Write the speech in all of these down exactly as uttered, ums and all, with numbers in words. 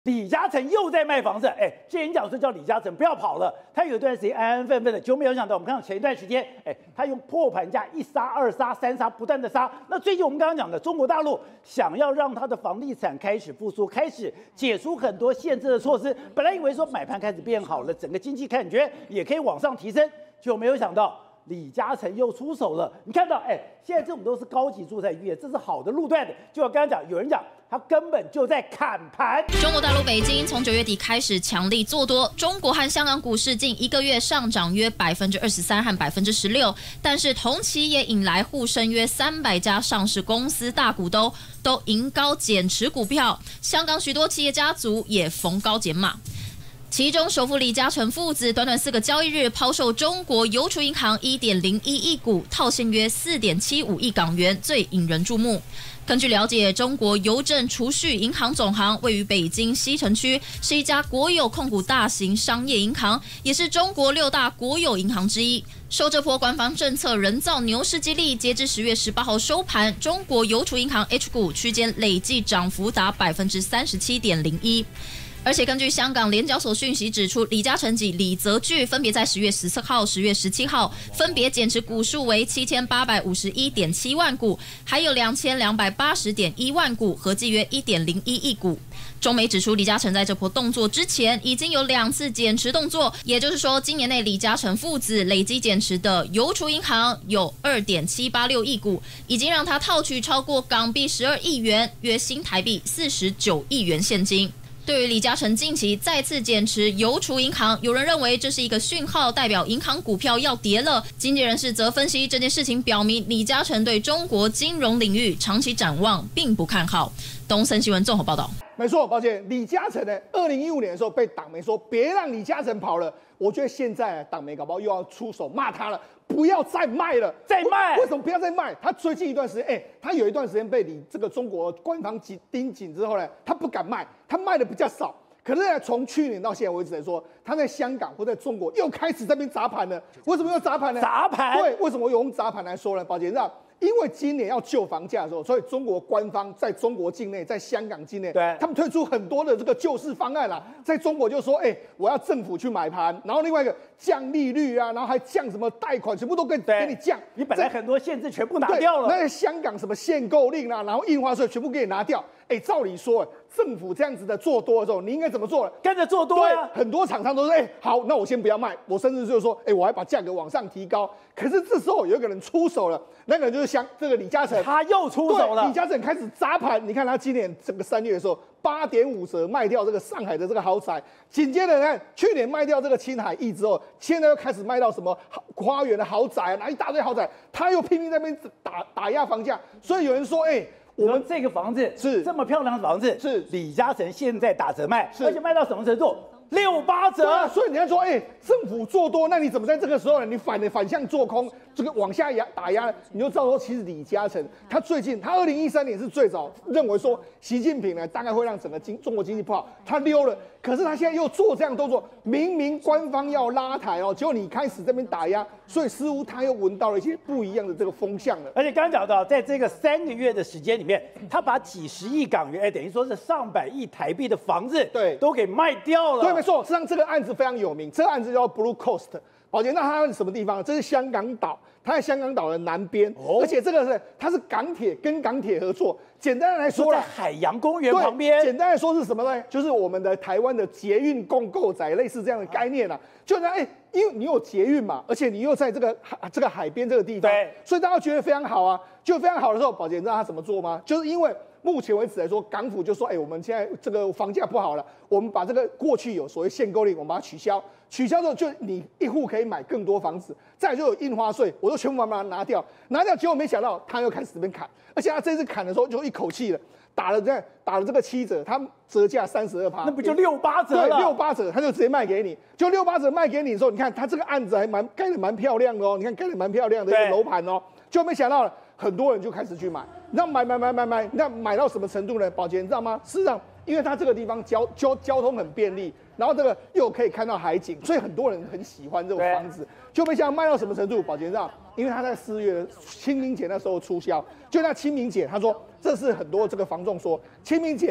李嘉诚又在卖房子，哎，这演讲说叫李嘉诚不要跑了，他有一段时间安安分分的，就没有想到我们看到前一段时间，哎，他用破盘价一杀、二杀、三杀，不断的杀。那最近我们刚刚讲的，中国大陆想要让他的房地产开始复苏，开始解除很多限制的措施，本来以为说买盘开始变好了，整个经济感觉也可以往上提升，就没有想到。 李嘉诚又出手了，你看到，哎，现在这种都是高级住宅区，这是好的路段的。就我刚刚讲，有人讲他根本就在砍盘。 中国大陆北京从九月底开始强力做多，中国和香港股市近一个月上涨约百分之二十三和百分之十六，但是同期也引来沪深约三百家上市公司大股东都迎高减持股票，香港许多企业家族也逢高减码。 其中，首富李嘉诚父子短短四个交易日抛售中国邮储银行 一点零一亿股，套现约 四点七五亿港元，最引人注目。根据了解，中国邮政储蓄银行总行位于北京西城区，是一家国有控股大型商业银行，也是中国六大国有银行之一。受这波官方政策人造牛市激励，截至十月十八号收盘，中国邮储银行 H 股区间累计涨幅达百分之三十七点零一。 而且根据香港联交所讯息指出，李嘉诚及李泽钜分别在十月十四号、十月十七号分别减持股数为七千八百五十一点七万股，还有两千两百八十点一万股，合计约一点零一亿股。中媒指出，李嘉诚在这波动作之前已经有两次减持动作，也就是说，今年内李嘉诚父子累计减持的邮储银行有二点七八六亿股，已经让他套取超过港币十二亿元，约新台币四十九亿元现金。 对于李嘉诚近期再次减持邮储银行，有人认为这是一个讯号，代表银行股票要跌了。经济人士则分析，这件事情表明李嘉诚对中国金融领域长期展望并不看好。东森新闻综合报道。 没错，抱歉，李嘉诚呢，二零一五年的时候被党媒说别让李嘉诚跑了，我觉得现在党媒搞不好又要出手骂他了。 不要再卖了， 再卖？ 为什么不要再卖？他最近一段时间，哎、欸，他有一段时间被你这个中国官方盯紧之后呢，他不敢卖，他卖的比较少。可是呢，从去年到现在为止来说，他在香港或在中国又开始这边砸盘了。为什么要砸盘呢？ 砸盘？ 对，为什么用砸盘来说呢？宝杰，那因为今年要救房价的时候，所以中国官方在中国境内，在香港境内， 对， 他们推出很多的这个救市方案啦。在中国就说，哎、欸，我要政府去买盘，然后另外一个降利率啊，然后还降什么贷款，全部都给给你降。 你本来很多限制全部拿掉了。 那香港什么限购令啊，然后印花税全部给你拿掉。哎、欸，照理说，政府这样子的做多的时候，你应该怎么做呢？ 跟着做多呀、啊。 很多厂商都说，哎、欸，好，那我先不要卖，我甚至就是说，哎、欸，我还把价格往上提高。可是这时候有一个人出手了，那个人就是像这个李嘉诚， 他又出手了。 李嘉诚开始砸盘，你看他今年整个三月的时候，八点五折卖掉这个上海的这个豪宅，紧接着看去年卖掉这个青海亿之后，现在又开始卖到什么花园的豪宅，拿一大堆豪宅，他又拼命在那边打打压房价，所以有人说，哎、欸。 我们这个房子是这么漂亮的房子， 是李嘉诚现在打折卖， 是而且卖到什么程度？六八折、 啊。所以你要说，哎、欸，政府做多，那你怎么在这个时候呢？你反的反向做空，这个往下压打压，你就知道说，其实李嘉诚他最近，他二零一三年是最早认为说，习近平呢大概会让整个经中国经济不好，他溜了。可是他现在又做这样动作，明明官方要拉抬哦，结果你开始这边打压，所以似乎他又闻到了一些不一样的这个风向了。 而且刚刚讲到，在这个三个月的时间里面，他把几十亿港元，哎，等于说是上百亿台币的房子， 对， 都给卖掉了。 对，没错，实际上这个案子非常有名，这个案子叫 Blue Coast。宝杰，那它是什么地方？这是香港岛，它在香港岛的南边，哦、而且这个是它是港铁跟港铁合作。简单的来说， 在海洋公园旁边。 简单来说是什么呢？就是我们的台湾的捷运共构宅，类似这样的概念啊。就那哎、欸，因为你有捷运嘛，而且你又在这个海这个海边这个地方， 对， 所以大家觉得非常好啊。就非常好的时候，宝杰，你知道他怎么做吗？就是因为。目前为止来说，港府就说：“哎、欸，我们现在这个房价不好了，我们把这个过去有所谓限购令，我们把它取消。取消之后，就你一户可以买更多房子。再来就有印花税，我都全部把它拿掉。拿掉，结果没想到他又开始这边砍，而且他这次砍的时候就一口气了，打了这样打了这个七折，他折价三十二趴， 那不就六八折了？ 对，六八折，他就直接卖给你。就六八折卖给你的时候，你看他这个案子还蛮盖的蛮漂亮的哦，你看盖的蛮漂亮的一个楼盘哦，就没想到很多人就开始去买。”那买买买买买，那买到什么程度呢？宝杰，你知道吗？事实上，因为它这个地方交交交通很便利，然后这个又可以看到海景，所以很多人很喜欢这种房子。就没想到卖到什么程度，宝杰知道？因为他在四月的清明节那时候促销，就那清明节，他说这是很多这个房仲说清明节的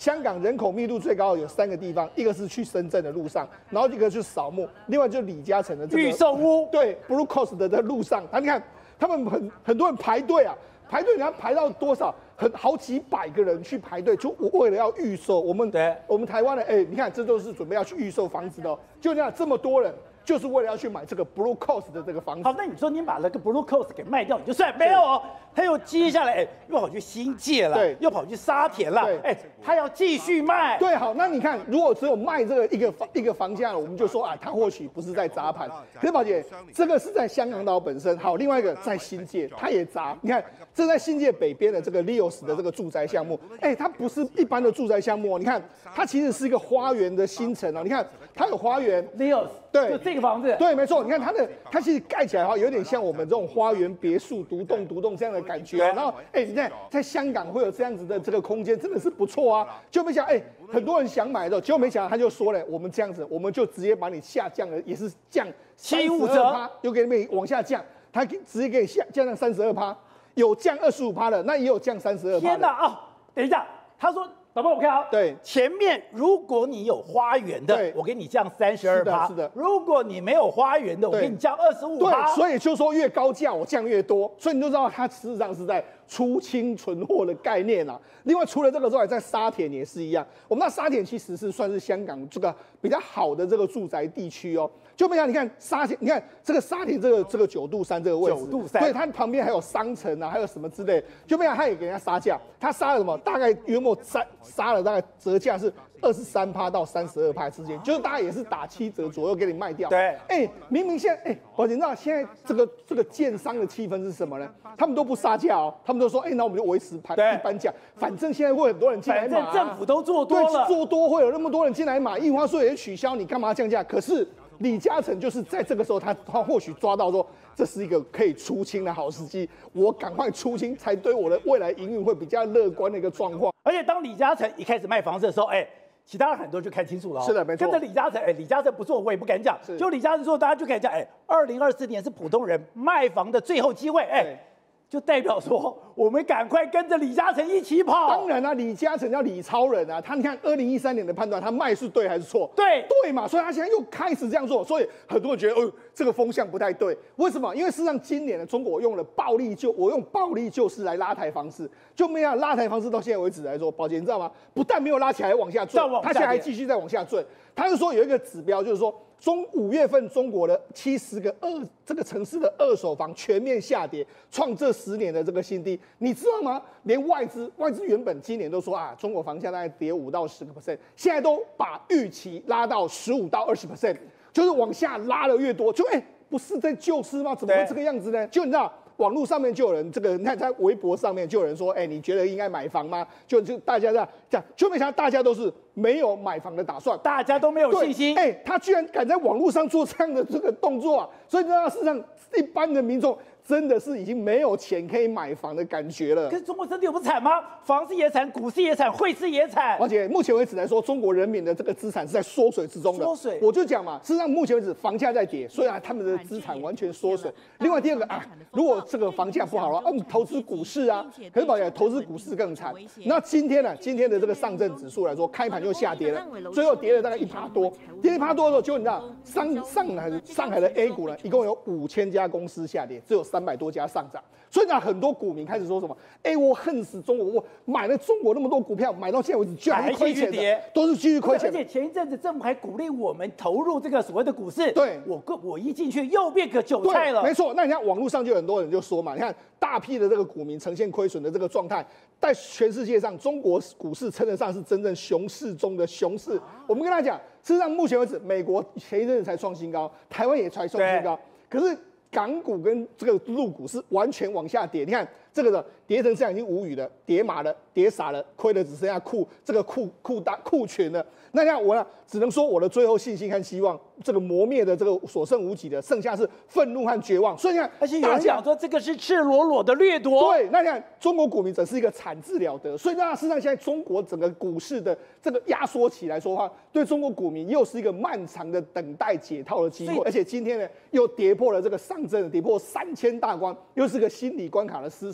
香港人口密度最高的有三个地方，一个是去深圳的路上，然后一个就是扫墓，另外就是李嘉诚的这个预售屋， 对 Blue Coast 的的路上，啊，你看他们很很多人排队啊，排队人家排到多少？很好几百个人去排队，就为了要预售。我们对， 我们台湾的，哎，你看这都是准备要去预售房子的、哦，就这样这么多人。就是为了要去买这个 Blue Coast 的这个房子。 好，那你说你把那个 Blue Coast 给卖掉，你就算没有哦。他又接下来，哎，又跑去新界了， 对， 又跑去沙田了，哎，他要继续卖。 对，好，那你看，如果只有卖这个一个房一个房价，我们就说啊，他或许不是在砸盘。可是宝姐，这个是在香港岛本身，好，另外一个在新界，他也砸。你看，这在新界北边的这个 Leos 的这个住宅项目，哎，它不是一般的住宅项目哦，你看，它其实是一个花园的新城哦，你看，它有花园 ，Leos。 对， 就这个房子， 对，没错。你看它的，它其实盖起来哈，有点像我们这种花园别墅、独栋、独栋这样的感觉。然后，哎，你看在香港会有这样子的这个空间，真的是不错啊。就没想，哎，很多人想买的，结果没想到他就说了，我们这样子，我们就直接把你下降了，也是降七五折， 又给你们往下降，他直接给你下降到三十二趴，有降二十五趴的，那也有降三十二趴。 天哪啊！等一下，他说。导播，我看啊， 对， 前面如果你有花园的，我给你降三十二趴， 是的， 如果你没有花园的，我给你降二十五趴。 对，所以就说越高价我降越多，所以你就知道它事实上是在出清存货的概念啊。另外，除了这个之外，在沙田也是一样。我们那沙田其实是算是香港这个比较好的这个住宅地区哦。就没想你看沙田，你看这个沙田这个这个九度山这个位置， 九度山， 对，它旁边还有商城啊，还有什么之类，就没想他也给人家杀价，他杀了什么？大概约莫杀杀了大概折价是二十三趴到三十二趴之间，就是大概也是打七折左右给你卖掉。 对， 哎，明明现在哎，宝姐，你知道现在这个这个建商的气氛是什么呢？他们都不杀价哦，他们都说，哎，那我们就维持盘一般价，反正现在会很多人进来买、啊， 反正政府都做多了， 做多会有那么多人进来买，印花税也取消，你干嘛降价？可是。李嘉诚就是在这个时候他，他或许抓到说这是一个可以出清的好时机，我赶快出清，才对我的未来营运会比较乐观的一个状况。 而且当李嘉诚一开始卖房子的时候，哎，其他人很多人就看清楚了、哦。 是的，没错。 跟着李嘉诚，哎，李嘉诚不做，我也不敢讲。就李嘉诚做，大家就敢讲，哎，二零二四年是普通人卖房的最后机会，哎。就代表说，我们赶快跟着李嘉诚一起跑。 当然啊，李嘉诚叫李超人啊，他你看二零一三年的判断，他卖是对还是错？ 对对嘛，所以他现在又开始这样做，所以很多人觉得，哦、呃，这个风向不太对。为什么？因为事实上今年呢，中国用了暴力救，我用暴力救市来拉抬房市，就没有拉抬房市到现在为止来说，宝姐你知道吗？不但没有拉起来，还往下坠，他现在还继续在往下坠。他是说有一个指标，就是说。中五月份中国的七十个二这个城市的二手房全面下跌，创这十年的这个新低，你知道吗？连外资外资原本今年都说啊，中国房价大概跌五到十个 percent， 现在都把预期拉到十五到二十 percent， 就是往下拉了越多，就哎、欸，不是在救市吗？怎么会这个样子呢？就你知道。网络上面就有人这个，你看在微博上面就有人说，哎、欸，你觉得应该买房吗？就就大家这样讲，就没想到大家都是没有买房的打算， 大家都没有信心。 哎、欸，他居然敢在网络上做这样的这个动作啊！所以你知道，事实上一般的民众真的是已经没有钱可以买房的感觉了。 可是中国真的有不惨吗？房市也惨，股市也惨，汇市也惨。 而且目前为止来说，中国人民的这个资产是在缩水之中的。 缩水， 我就讲嘛，事实上目前为止房价在跌，所以啊，他们的资产完全缩水。另外第二个啊，如果这个房价不好了，啊，你投资股市啊，可是宝姐投资股市更惨。那今天呢，今天的这个上证指数来说，开盘就下跌了，最后跌了大概一趴多，跌一趴多的时候，就你知道上上海上海的 A 股呢，一共有五千家公司下跌，只有三百多家上涨。所以呢，很多股民开始说什么？哎、欸，我恨死中国！我买了中国那么多股票，买到现在为止居然还亏钱的，都是继续亏钱。 而且前一阵子政府还鼓励我们投入这个所谓的股市。 对， 我个我一进去又变个韭菜了。 没错，那你看网络上就有很多人就说嘛，你看大批的这个股民呈现亏损的这个状态，在全世界上，中国股市称得上是真正熊市中的熊市。我们跟他讲，事实上目前为止，美国前一阵子才创新高，台湾也才创新高，可是。港股跟这个陆股是完全往下跌，你看这个的跌成这样已经无语了，跌麻了，跌傻了，亏的只剩下库这个库库大库群了。那像我呢，只能说我的最后信心和希望，这个磨灭的这个所剩无几的，剩下是愤怒和绝望。所以你看， 而且有人讲说这个是赤裸裸的掠夺。 对，那你看中国股民只是一个惨治了得，所以那事实上现在中国整个股市的这个压缩起来说的话，对中国股民又是一个漫长的等待解套的机会。而且今天呢，又跌破了这个上证，跌破三千大关，又是个心理关卡的失守。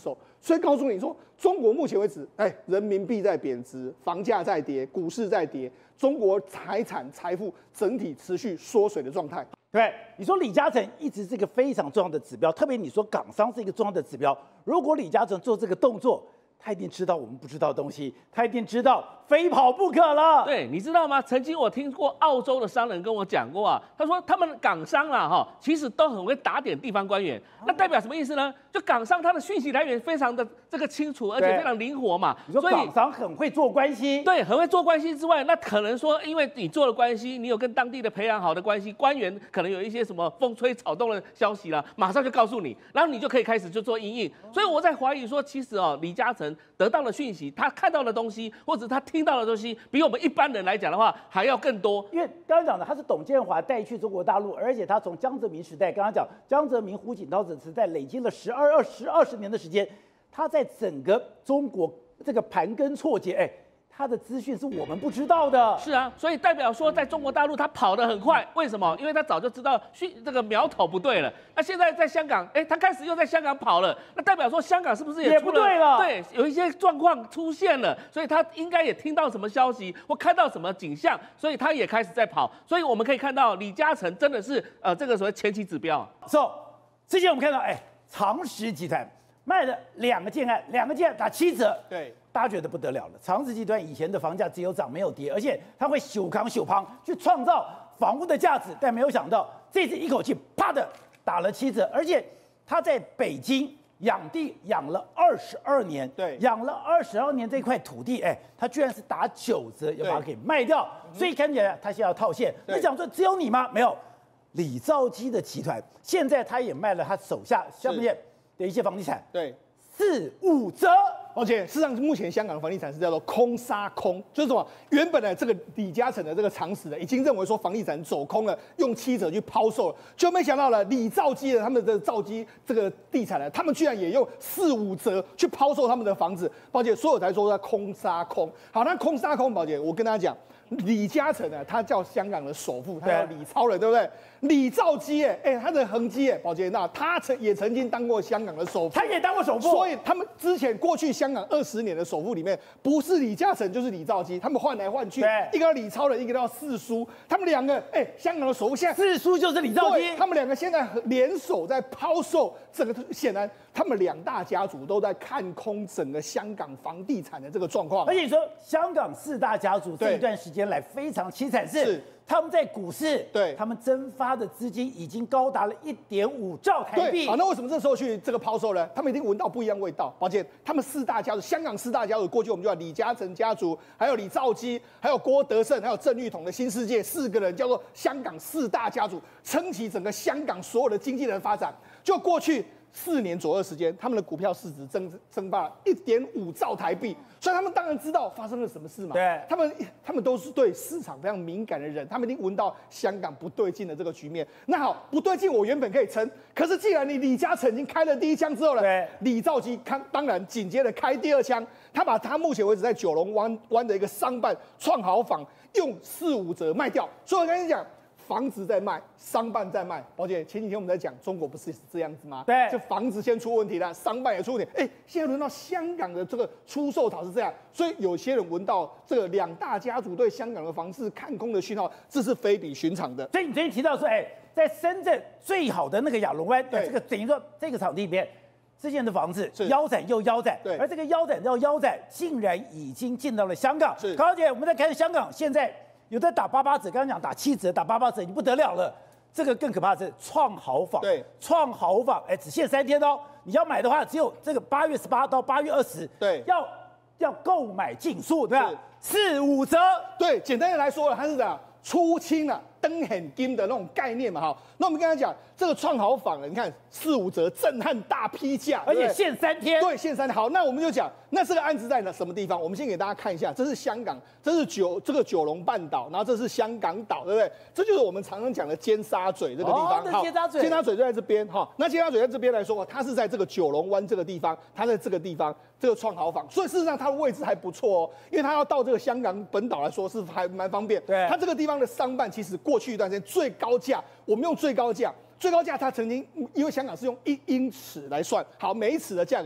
手。所以告诉你说，中国目前为止，哎，人民币在贬值，房价在跌，股市在跌，中国财产财富整体持续缩水的状态。 对，你说李嘉诚一直是一个非常重要的指标，特别你说港商是一个重要的指标。如果李嘉诚做这个动作，他一定知道我们不知道的东西，他一定知道非跑不可了。 对，你知道吗？曾经我听过澳洲的商人跟我讲过啊，他说他们港商啦哈，其实都很会打点地方官员，那代表什么意思呢？就港商他的讯息来源非常的这个清楚，而且非常灵活嘛。 你说港商很会做关系， 对，很会做关系之外，那可能说因为你做了关系，你有跟当地的培养好的关系，官员可能有一些什么风吹草动的消息啦，马上就告诉你，然后你就可以开始就做因应。所以我在怀疑说，其实哦，李嘉诚得到的讯息，他看到的东西，或者他听到的东西，比我们一般人来讲的话还要更多。 因为刚刚讲的，他是董建华带去中国大陆，而且他从江泽民时代，刚刚讲江泽民、胡锦涛时代累积了十二、二十、二十年的时间，他在整个中国这个盘根错节，哎。他的资讯是我们不知道的， 是啊，所以代表说在中国大陆他跑得很快，为什么？因为他早就知道讯这个苗头不对了。那现在在香港，哎，他开始又在香港跑了，那代表说香港是不是也也不对了？ 对，有一些状况出现了，所以他应该也听到什么消息或看到什么景象，所以他也开始在跑。所以我们可以看到李嘉诚真的是呃这个所谓前期指标。 So， 之前我们看到，哎，长实集团卖了两个建案，两个建案打七折， 对。 大家觉得不得了了，长实集团以前的房价只有涨没有跌，而且它会修康修胖去创造房屋的价值，但没有想到这次一口气啪的打了七折，而且它在北京养地养了二十二年， 对， 养了二十二年这块土地，哎，它居然是打九折要把它给卖掉，所以看起来它现在要套现。你讲说只有你吗？没有，李兆基的集团现在他也卖了他手下下面的一些房地产， 对， 四五折。 而且事实上，目前香港的房地产是叫做空杀空，就是什么？原本的这个李嘉诚的这个常识呢，已经认为说房地产走空了，用七折去抛售了，就没想到了李兆基的他们的兆基这个地产呢，他们居然也用四五折去抛售他们的房子。宝姐，所以我才说他空杀空。好，那空杀空，宝姐，我跟大家讲。李嘉诚呢，他叫香港的首富，他叫李超人，对不对？李兆基，哎，哎，他的恒基，哎，宝洁那他曾也曾经当过香港的首富， 他也当过首富， 所以他们之前过去香港二十年的首富里面，不是李嘉诚就是李兆基，他们换来换去，一个叫李超人，一个叫四叔，他们两个，哎，香港的首富现在四叔就是李兆基， 他们两个现在联手在抛售整个，显然他们两大家族都在看空整个香港房地产的这个状况， 而且说香港四大家族这一段时间。来非常凄惨，是他们在股市， 对， 他们蒸发的资金已经高达了一点五兆台币。 好，那为什么这时候去这个抛售呢？他们一定闻到不一样味道。抱歉，他们四大家族，香港四大家族，过去我们就叫李嘉诚家族，还有李兆基，还有郭德胜，还有郑裕彤的新世界，四个人叫做香港四大家族，撑起整个香港所有的经济的发展。就过去四年左右的时间，他们的股票市值增增发了一点五兆台币，所以他们当然知道发生了什么事嘛。 对， 他们他们都是对市场非常敏感的人，他们一定闻到香港不对劲的这个局面。那好，不对劲，我原本可以撑，可是既然你李嘉诚已经开了第一枪之后呢， 对， 李兆基看当然紧接着开第二枪，他把他目前为止在九龙湾湾的一个商办创豪坊用四五折卖掉，所以我跟你讲。房子在卖，商办在卖。宝姐，前几天我们在讲中国不是这样子吗？ 对， 就房子先出问题了，商办也出问题。哎，现在轮到香港的这个出售潮是这样，所以有些人闻到这个两大家族对香港的房市看空的讯号，这是非比寻常的。 所以你昨天提到说，哎，在深圳最好的那个亚龙湾，这个等于说这个场地里面。之前的房子腰斩又腰斩，而这个腰斩又腰斩，竟然已经进到了香港。 是， 高姐，我们再看香港现在。有的打八八折，刚刚讲打七折、打八八折已经不得了了。这个更可怕的是创豪坊， 对， 创豪坊，哎，只限三天哦。你要买的话，只有这个八月十八到八月二十， 对， 要要购买尽数，对吧？四五折， 对，简单的来说，它是这样出清了。登很金的那种概念嘛，哈，那我们刚才讲这个创豪坊了，你看四五折，震撼大批价， 而且限三天， 对，限三天。好，那我们就讲，那这个案子在什么地方？我们先给大家看一下，这是香港，这是九这个九龙半岛，然后这是香港岛，对不对？这就是我们常常讲的尖沙咀这个地方。 哦，尖沙咀， 尖沙咀就在这边，哈。那尖沙咀在这边来说，它是在这个九龙湾这个地方，它在这个地方，这个创豪坊，所以事实上它的位置还不错哦，因为它要到这个香港本岛来说是还蛮方便。 对， 它这个地方的商办其实过去一段时间最高价，我们用最高价，最高价它曾经因为香港是用一英尺来算，好，每一尺的价格是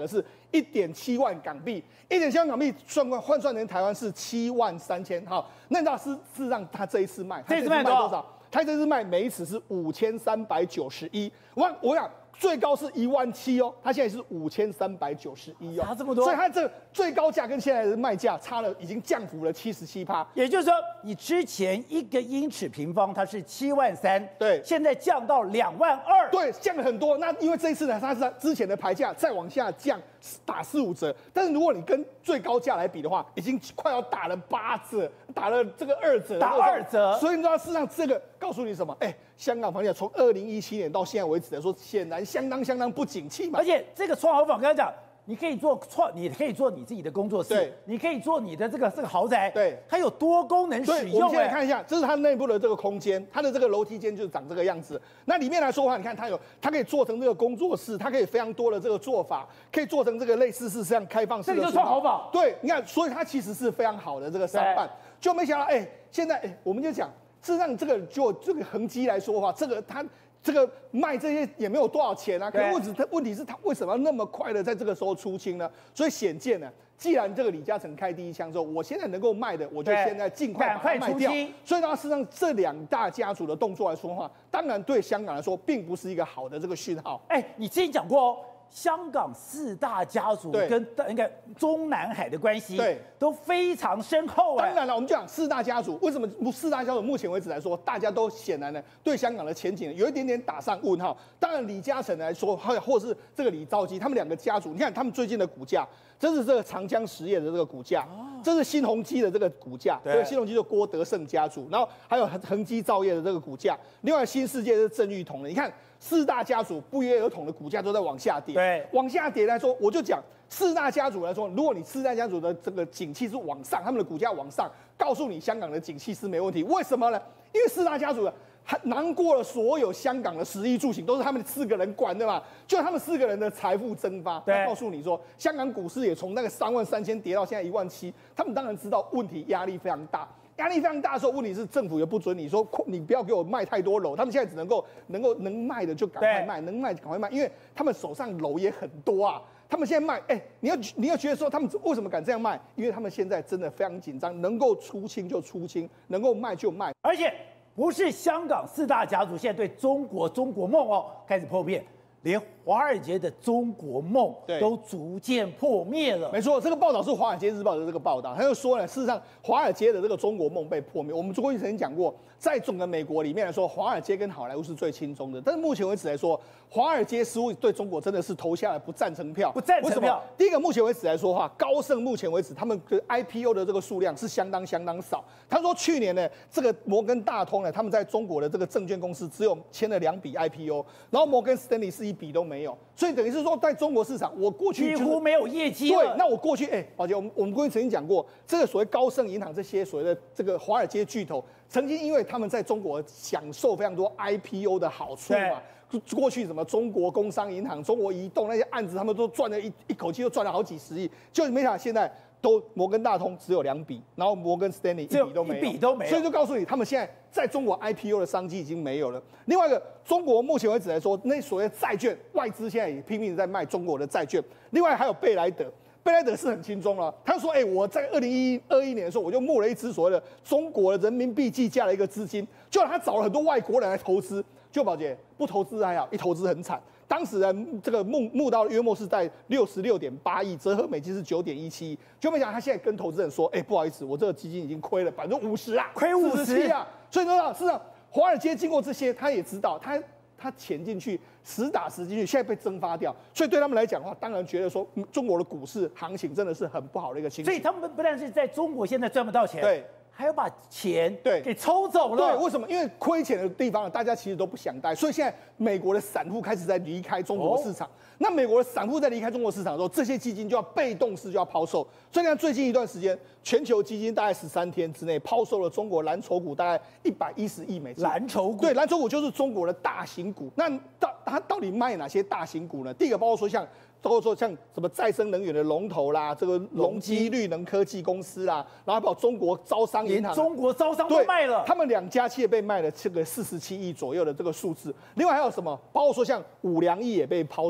一点七万港币，一点七万港币算换算成台湾是七万三千。好，那你知道是是让他这一次卖， 这次卖多少？ 他这次卖每一尺是五千三百九十一。我我想。最高是一万七哦，它现在是五千三百九十一哦， 差这么多， 所以它这最高价跟现在的卖价差了，已经降幅了七十七趴。 也就是说，你之前一个英尺平方它是七万三， 对， 现在降到两万二， 对，降了很多。那因为这一次呢，它是之前的牌价再往下降，打四五折。但是如果你跟最高价来比的话，已经快要打了八折，打了这个二折， 打二折。 所以你知道，事实上这个告诉你什么？哎，香港房地产从二零一七年到现在为止来说，显然相当相当不景气嘛。 而且这个创豪坊，跟他讲，你可以做创，你可以做你自己的工作室， 对， 你可以做你的这个这个豪宅， 对， 它有多功能使用。 我们现在看一下，这是它内部的这个空间，它的这个楼梯间就是长这个样子。那里面来说的话，你看它有，它可以做成这个工作室，它可以非常多的这个做法，可以做成这个类似是这样开放式的。 这个就是创豪坊。 对，你看，所以它其实是非常好的这个商办，就没想到，哎，现在哎，我们就讲，事实上这个就这个恒基来说的话，这个它。这个卖这些也没有多少钱啊，可是问题问题是他为什么要那么快的在这个时候出清呢？所以显见呢，既然这个李嘉诚开第一枪之后，我现在能够卖的，我就现在尽快把它卖掉。所以呢，事实上这两大家族的动作来说的话，当然对香港来说并不是一个好的这个讯号。 哎，你之前讲过哦。香港四大家族跟那个中南海的关系， 对， 都非常深厚。 当然了，我们就讲四大家族，为什么四大家族目前为止来说，大家都显然呢对香港的前景有一点点打上问号。当然，李嘉诚来说，或或是这个李兆基，他们两个家族，你看他们最近的股价，这是这个长江实业的这个股价，这是新鸿基的这个股价，对，新鸿基就郭德胜家族，然后还有恒基造业的这个股价，另外新世界是郑裕彤的，你看。四大家族不约而同的股价都在往下跌， 对， 往下跌来说，我就讲四大家族来说，如果你四大家族的这个景气是往上，他们的股价往上，告诉你香港的景气是没问题。为什么呢？因为四大家族还囊括了所有香港的食衣住行，都是他们四个人管的嘛，就他们四个人的财富蒸发。 对， 告诉你说，香港股市也从那个三万三千跌到现在一万七，他们当然知道问题压力非常大。压力非常大的时候，问题是政府也不准你说你不要给我卖太多楼，他们现在只能够能够能卖的就赶快卖，能卖赶快卖，因为他们手上楼也很多啊。他们现在卖，哎、欸，你要你要觉得说他们为什么敢这样卖？因为他们现在真的非常紧张，能够出清就出清，能够卖就卖。 而且不是香港四大家族现在对中国中国梦哦开始破灭。连华尔街的中国梦都逐渐破灭了。 没错，这个报道是《华尔街日报》的这个报道，他就说呢，事实上华尔街的这个中国梦被破灭。我们过去曾经讲过，在整个美国里面来说，华尔街跟好莱坞是最轻松的，但是目前为止来说，华尔街似乎对中国真的是投下了不赞成票。 不赞成票。 第一个，目前为止来说的话，高盛目前为止他们的 I P O 的这个数量是相当相当少。他说去年呢，这个摩根大通呢，他们在中国的这个证券公司只有签了两笔 I P O， 然后摩根斯丹利是一笔都没有，所以等于是说，在中国市场，我过去、就是、 几乎没有业绩了。 对，那我过去，哎、欸，宝杰，我们我们过去曾经讲过，这个所谓高盛银行这些所谓的这个华尔街巨头，曾经因为他们在中国享受非常多 I P O 的好处嘛。过去什么中国工商银行、中国移动那些案子，他们都赚了一一口气，都赚了好几十亿，就没想到现在都摩根大通只有两笔，然后摩根斯丹利一笔都没有， 一笔都没有， 所以就告诉你，他们现在在中国 I P O 的商机已经没有了。另外一个，中国目前为止来说，那所谓债券，外资现在也拼命在卖中国的债券。另外还有贝莱德。贝莱德是很轻松了，他说：“哎、欸，我在二零一二一年的时候，我就募了一支所谓的中国的人民币计价的一个资金，就他找了很多外国人来投资。就宝姐不投资还好，一投资很惨。当时呢，这个募募到约莫是在六十六点八亿，折合美金是九点一七亿。就没想到他现在跟投资人说：，哎、欸，不好意思，我这个基金已经亏了百分之五十啊， 亏五十啊。所以说，事实上，华尔街经过这些，他也知道他。”他潜进去，实打实进去，现在被蒸发掉，所以对他们来讲的话，当然觉得说，中国的股市行情真的是很不好的一个情绪。 所以他们不但是在中国现在赚不到钱， 对， 还要把钱对给抽走了。 对，为什么？因为亏钱的地方，大家其实都不想待，所以现在美国的散户开始在离开中国市场。哦、那美国的散户在离开中国市场的时候，这些基金就要被动式就要抛售。所以你看，最近一段时间，全球基金大概十三天之内抛售了中国蓝筹股大概一百一十亿美金。 蓝筹股对，蓝筹股就是中国的大型股。那到它到底卖哪些大型股呢？第一个包括说像。包括说像什么再生能源的龙头啦，这个隆基绿能科技公司啦，然后还有中国招商银行， 连中国招商都卖了， 他们两家企业被卖了这个四十七亿左右的这个数字。另外还有什么？包括说像五粮液也被抛售，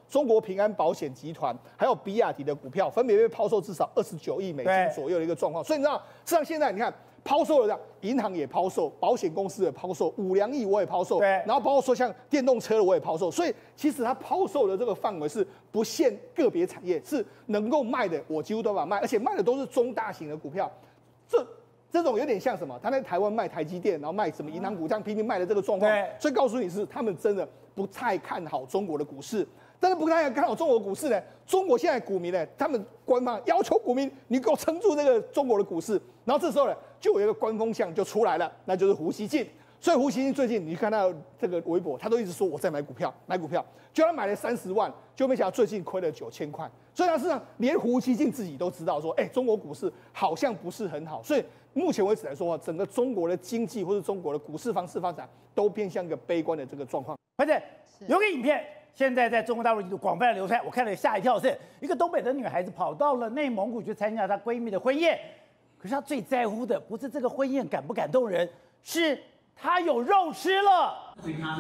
中国平安保险集团还有比亚迪的股票，分别被抛售至少二十九亿美金左右的一个状况。所以你知道，实际上现在你看。抛售了这样，银行也抛售，保险公司也抛售，五粮液我也抛售， 对， 然后包括说像电动车的我也抛售，所以其实它抛售的这个范围是不限个别产业，是能够卖的我几乎都把它卖，而且卖的都是中大型的股票，这这种有点像什么？他在台湾卖台积电，然后卖什么银行股，这样拼命卖的这个状况，所以告诉你是他们真的不太看好中国的股市。但是不太看好中国股市呢？中国现在股民呢，他们官方要求股民你给我撑住这个中国的股市，然后这时候呢，就有一个官风向就出来了，那就是胡锡进。所以胡锡进最近你看到这个微博，他都一直说我在买股票，买股票，就他买了三十万，就没想到最近亏了九千块。所以他是连胡锡进自己都知道说，哎、欸，中国股市好像不是很好。所以目前为止来说，整个中国的经济或者中国的股市方式发展都偏向一个悲观的这个状况。 而且有个影片。现在在中国大陆广泛流传，我看了吓一跳，是一个东北的女孩子跑到了内蒙古去参加她闺蜜的婚宴，可是她最在乎的不是这个婚宴感不感动人，是她有肉吃了。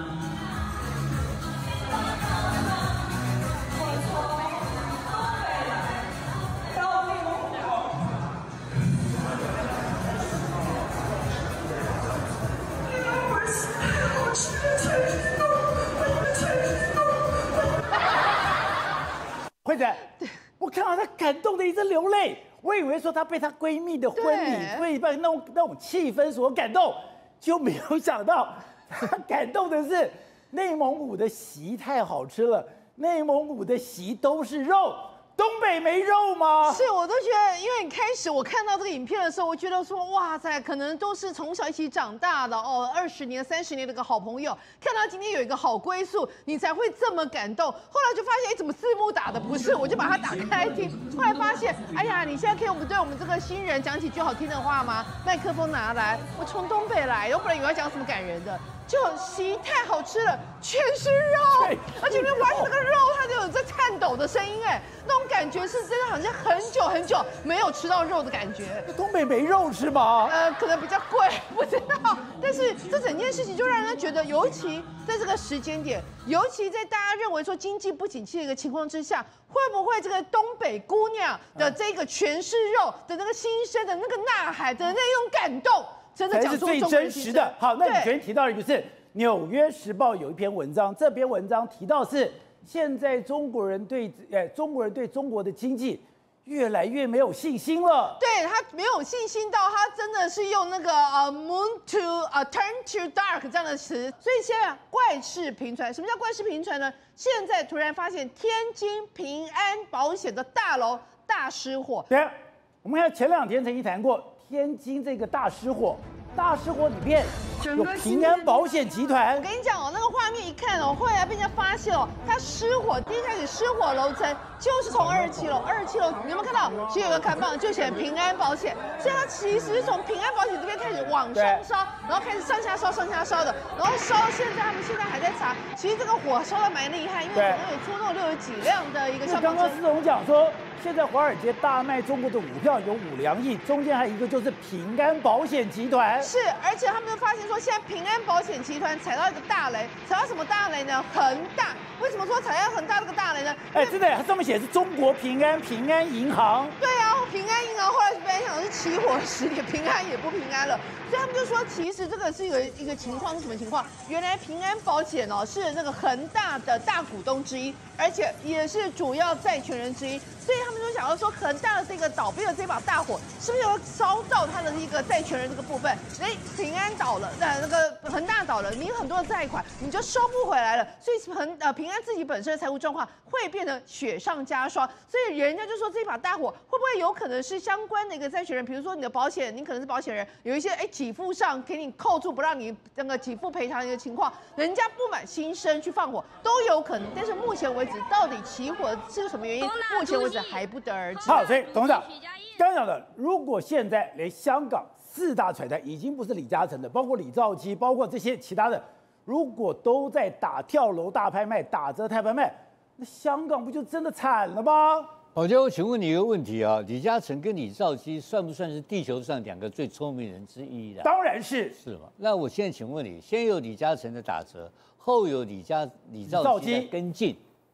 慧子，我看到她感动的一直流泪，我以为说她被她闺蜜的婚礼会被那种那种气氛所感动，就没有想到她感动的是内蒙古的席太好吃了，内蒙古的席都是肉。东北没肉吗？ 是，我都觉得，因为一开始我看到这个影片的时候，我觉得说，哇塞，可能都是从小一起长大的哦，二十年、三十年的个好朋友，看到今天有一个好归宿，你才会这么感动。后来就发现，哎，怎么字幕打的不是？我就把它打开来听。后来发现，哎呀，你现在可以我们对我们这个新人讲几句好听的话吗？麦克风拿来，我从东北来，我本来以为要讲什么感人的。就席太好吃了，全是肉，而且你发现那个肉它就有在颤抖的声音，哎，那种感觉是真的好像很久很久没有吃到肉的感觉。 东北没肉吃吗？ 呃，可能比较贵，不知道。但是这整件事情就让人觉得，尤其在这个时间点，尤其在大家认为说经济不景气的一个情况之下，会不会这个东北姑娘的这个全是肉的那个心声的那个呐喊的那种感动？真的才是最真实的。好，那你昨天提到的就是《纽约时报》有一篇文章，这篇文章提到是现在中国人对呃中国人对中国的经济越来越没有信心了。 对他没有信心到他真的是用那个呃 moon to 呃 turn to dark 这样的词，所以现在怪事频传。什么叫怪事频传呢？现在突然发现天津平安保险的大楼大失火。 对啊，我们看前两天曾经谈过。天津这个大失火，大失火里面有平安保险集团。 我跟你讲哦，那个画面一看哦，后来被人家发现哦，它失火第一开始失火楼层就是从二十七楼，二十七楼你有没有看到？其实有个看板就写平安保险，所以它其实是从平安保险这边开始往上烧，然后开始上下烧、上下烧的，然后烧现在他们现在还在查，其实这个火烧的蛮厉害，因为总共有出动六十几辆的一个消防车。 刚刚司总讲说。现在华尔街大卖中国的股票有五粮液，中间还有一个就是平安保险集团。 是，而且他们就发现说，现在平安保险集团踩到一个大雷，踩到什么大雷呢？恒大。为什么说踩到很大这个大雷呢？ 哎，真的，它上面写的是中国平安平安银行。 对啊，平安银行后来本来想的是起火时点，平安也不平安了，所以他们就说，其实这个是有一个情况是什么情况？原来平安保险哦是那个恒大的大股东之一，而且也是主要债权人之一。所以他们就想要说，恒大的这个倒闭的这把大火，是不是有烧到他的一个债权人这个部分？哎，平安倒了，那那个恒大倒了，你很多的债款你就收不回来了，所以恒呃平安自己本身的财务状况会变得雪上加霜。所以人家就说这把大火会不会有可能是相关的一个债权人，比如说你的保险，你可能是保险人，有一些哎给付上给你扣住不让你那个给付赔偿的一个情况，人家不满心生去放火都有可能。但是目前为止，到底起火是什么原因？目前为止还不得而知。 好，所以董事长刚讲的，如果现在连香港四大财团已经不是李嘉诚的，包括李兆基，包括这些其他的，如果都在打跳楼大拍卖、打折大拍卖，那香港不就真的惨了吗？ 好，就我请问你一个问题啊，李嘉诚跟李兆基算不算是地球上两个最聪明人之一的？ 当然是， 是吗？那我现在请问你，先有李嘉诚的打折，后有李嘉李兆基的跟进。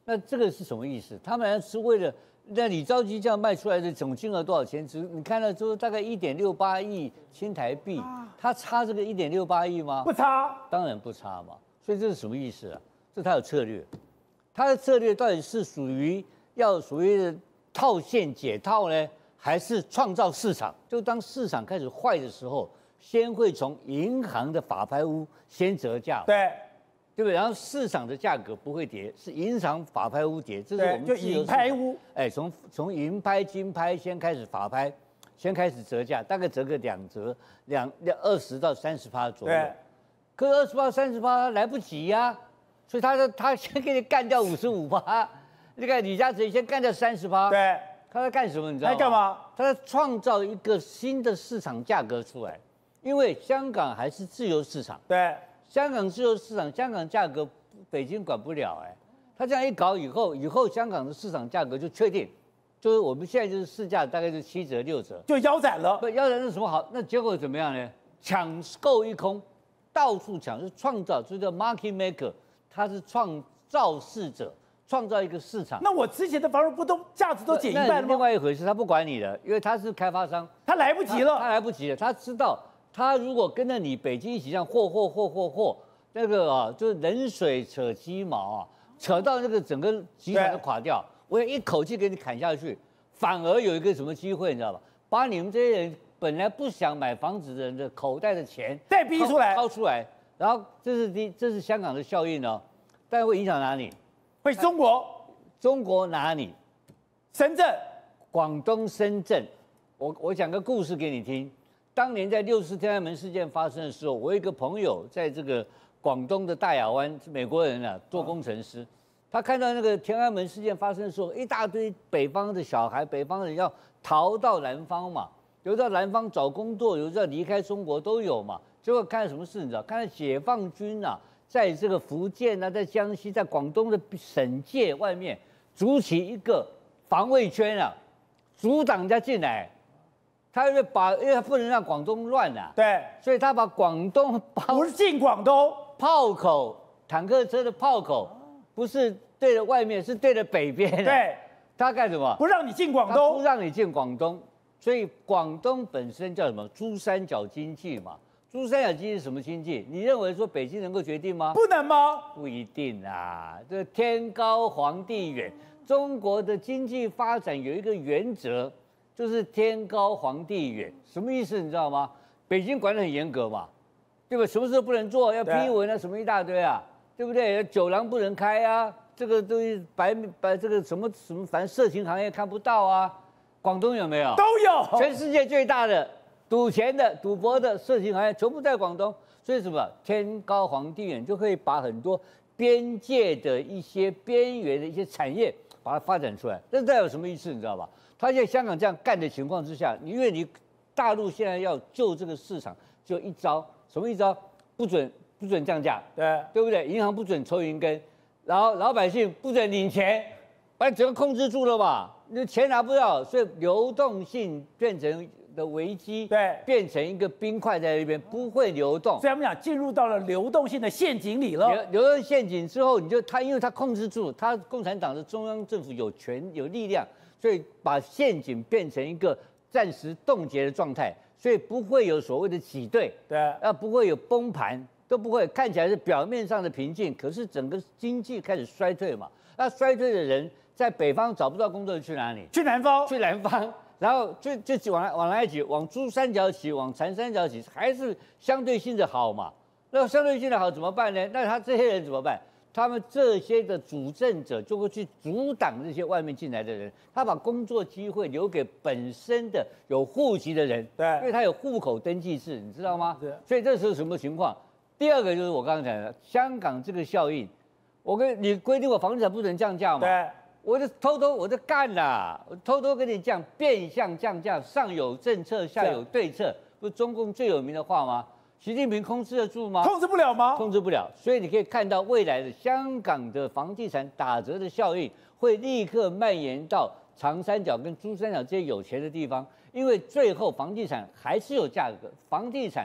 那这个是什么意思？他们是为了那李兆基这样卖出来的总金额多少钱？只你看到说大概一点六八亿新台币，他差这个一点六八亿吗？ 不差， 当然不差嘛。所以这是什么意思啊？这他有策略，他的策略到底是属于要所谓的套现解套呢，还是创造市场？就当市场开始坏的时候，先会从银行的法拍屋先折价， 对。 对不对？然后市场的价格不会跌，是银行法拍屋跌，这是我们就银拍屋。哎， 从从银拍、金拍先开始法拍，先开始折价，大概折个两折，两两二十到三十趴左右。对。可是二十趴、三十趴来不及呀、啊，所以他他先给你干掉五十五趴，那个李嘉诚先干掉三十趴。 对。 他在干什么？你知道吗？ 他在干嘛？ 他在创造一个新的市场价格出来，因为香港还是自由市场。 对。 香港自由市场，香港价格北京管不了哎，他这样一搞以后，以后香港的市场价格就确定，就是我们现在就是市价大概是七折六折， 就腰斩了。 不，腰斩是什么好？那结果怎么样呢？抢购一空，到处抢，是创造，这叫 market maker， 他是创造市者，创造一个市场。 那我之前的房屋不都价值都减一半了吗？ 另外一回事，他不管你的，因为他是开发商， 他来不及了， 他, 他来不及了，他知道。他如果跟着你北京一起这样霍霍霍霍霍，那个啊，就是冷水扯鸡毛啊，扯到那个整个集团都垮掉，我要一口气给你砍下去，反而有一个什么机会，你知道吧？把你们这些人本来不想买房子的人的口袋的钱再逼出来， 掏出来，然后这是第这是香港的效应哦，但会影响哪里？ 会中国， 中国哪里？ 深圳、 广东、深圳。我我讲个故事给你听。当年在六四天安门事件发生的时候，我有一个朋友在这个广东的大亚湾，是美国人啊，做工程师。他看到那个天安门事件发生的时候，一大堆北方的小孩、北方人要逃到南方嘛，有到南方找工作，有要离开中国都有嘛。结果看到什么事你知道？看到解放军啊，在这个福建啊，在江西、在广东的省界外面筑起一个防卫圈啊，阻挡人家进来。他就把，因为他不能让广东乱啊， 对， 所以他把广东不是进广东炮口，坦克车的炮口不是对着外面，是对着北边。 对， 他干什么？ 不让你进广东， 不让你进广东。所以广东本身叫什么？珠三角经济嘛。珠三角经济是什么经济？你认为说北京能够决定吗？ 不能吗？ 不一定啊，这天高皇帝远。中国的经济发展有一个原则。就是天高皇帝远，什么意思你知道吗？北京管得很严格嘛，对吧？什么事都不能做，要批文啊，什么一大堆啊，对不对？酒廊不能开啊，这个东西白白这个什么什么，反正色情行业看不到啊。广东有没有？ 都有， 全世界最大的赌钱的、赌博的色情行业全部在广东，所以什么天高皇帝远，就可以把很多边界的一些边缘的一些产业把它发展出来。这代表什么意思？你知道吧？他在香港这样干的情况之下，因为你大陆现在要救这个市场，就一招，什么一招？不准不准降价， 对对不对？银行不准抽银根，然后老百姓不准领钱，把你整个控制住了嘛，你钱拿不到，所以流动性变成的危机， 对， 变成一个冰块在那边不会流动， 所以我们讲进入到了流动性的陷阱里了。 流流动陷阱之后，你就他因为他控制住，他共产党的中央政府有权有力量。所以把陷阱变成一个暂时冻结的状态，所以不会有所谓的挤兑， 对， 啊，不会有崩盘，都不会，看起来是表面上的平静，可是整个经济开始衰退嘛。那衰退的人在北方找不到工作，去哪里？ 去南方， 去南方，然后就就往往哪里挤？往珠三角挤，往长三角挤，还是相对性的好嘛？那相对性的好怎么办呢？那他这些人怎么办？他们这些的主政者就会去阻挡这些外面进来的人，他把工作机会留给本身的有户籍的人， 对， 因为他有户口登记制，你知道吗？所以这是什么情况？第二个就是我刚刚讲的香港这个效应，我跟你规定我房地产不能降价嘛， 对， 我就偷偷我就干啦，我偷偷跟你降，变相降价，上有政策，下有对策，不是中共最有名的话吗？习近平控制得住吗？ 控制不了吗？ 控制不了，所以你可以看到未来的香港的房地产打折的效应会立刻蔓延到长三角跟珠三角这些有钱的地方，因为最后房地产还是有价格，房地产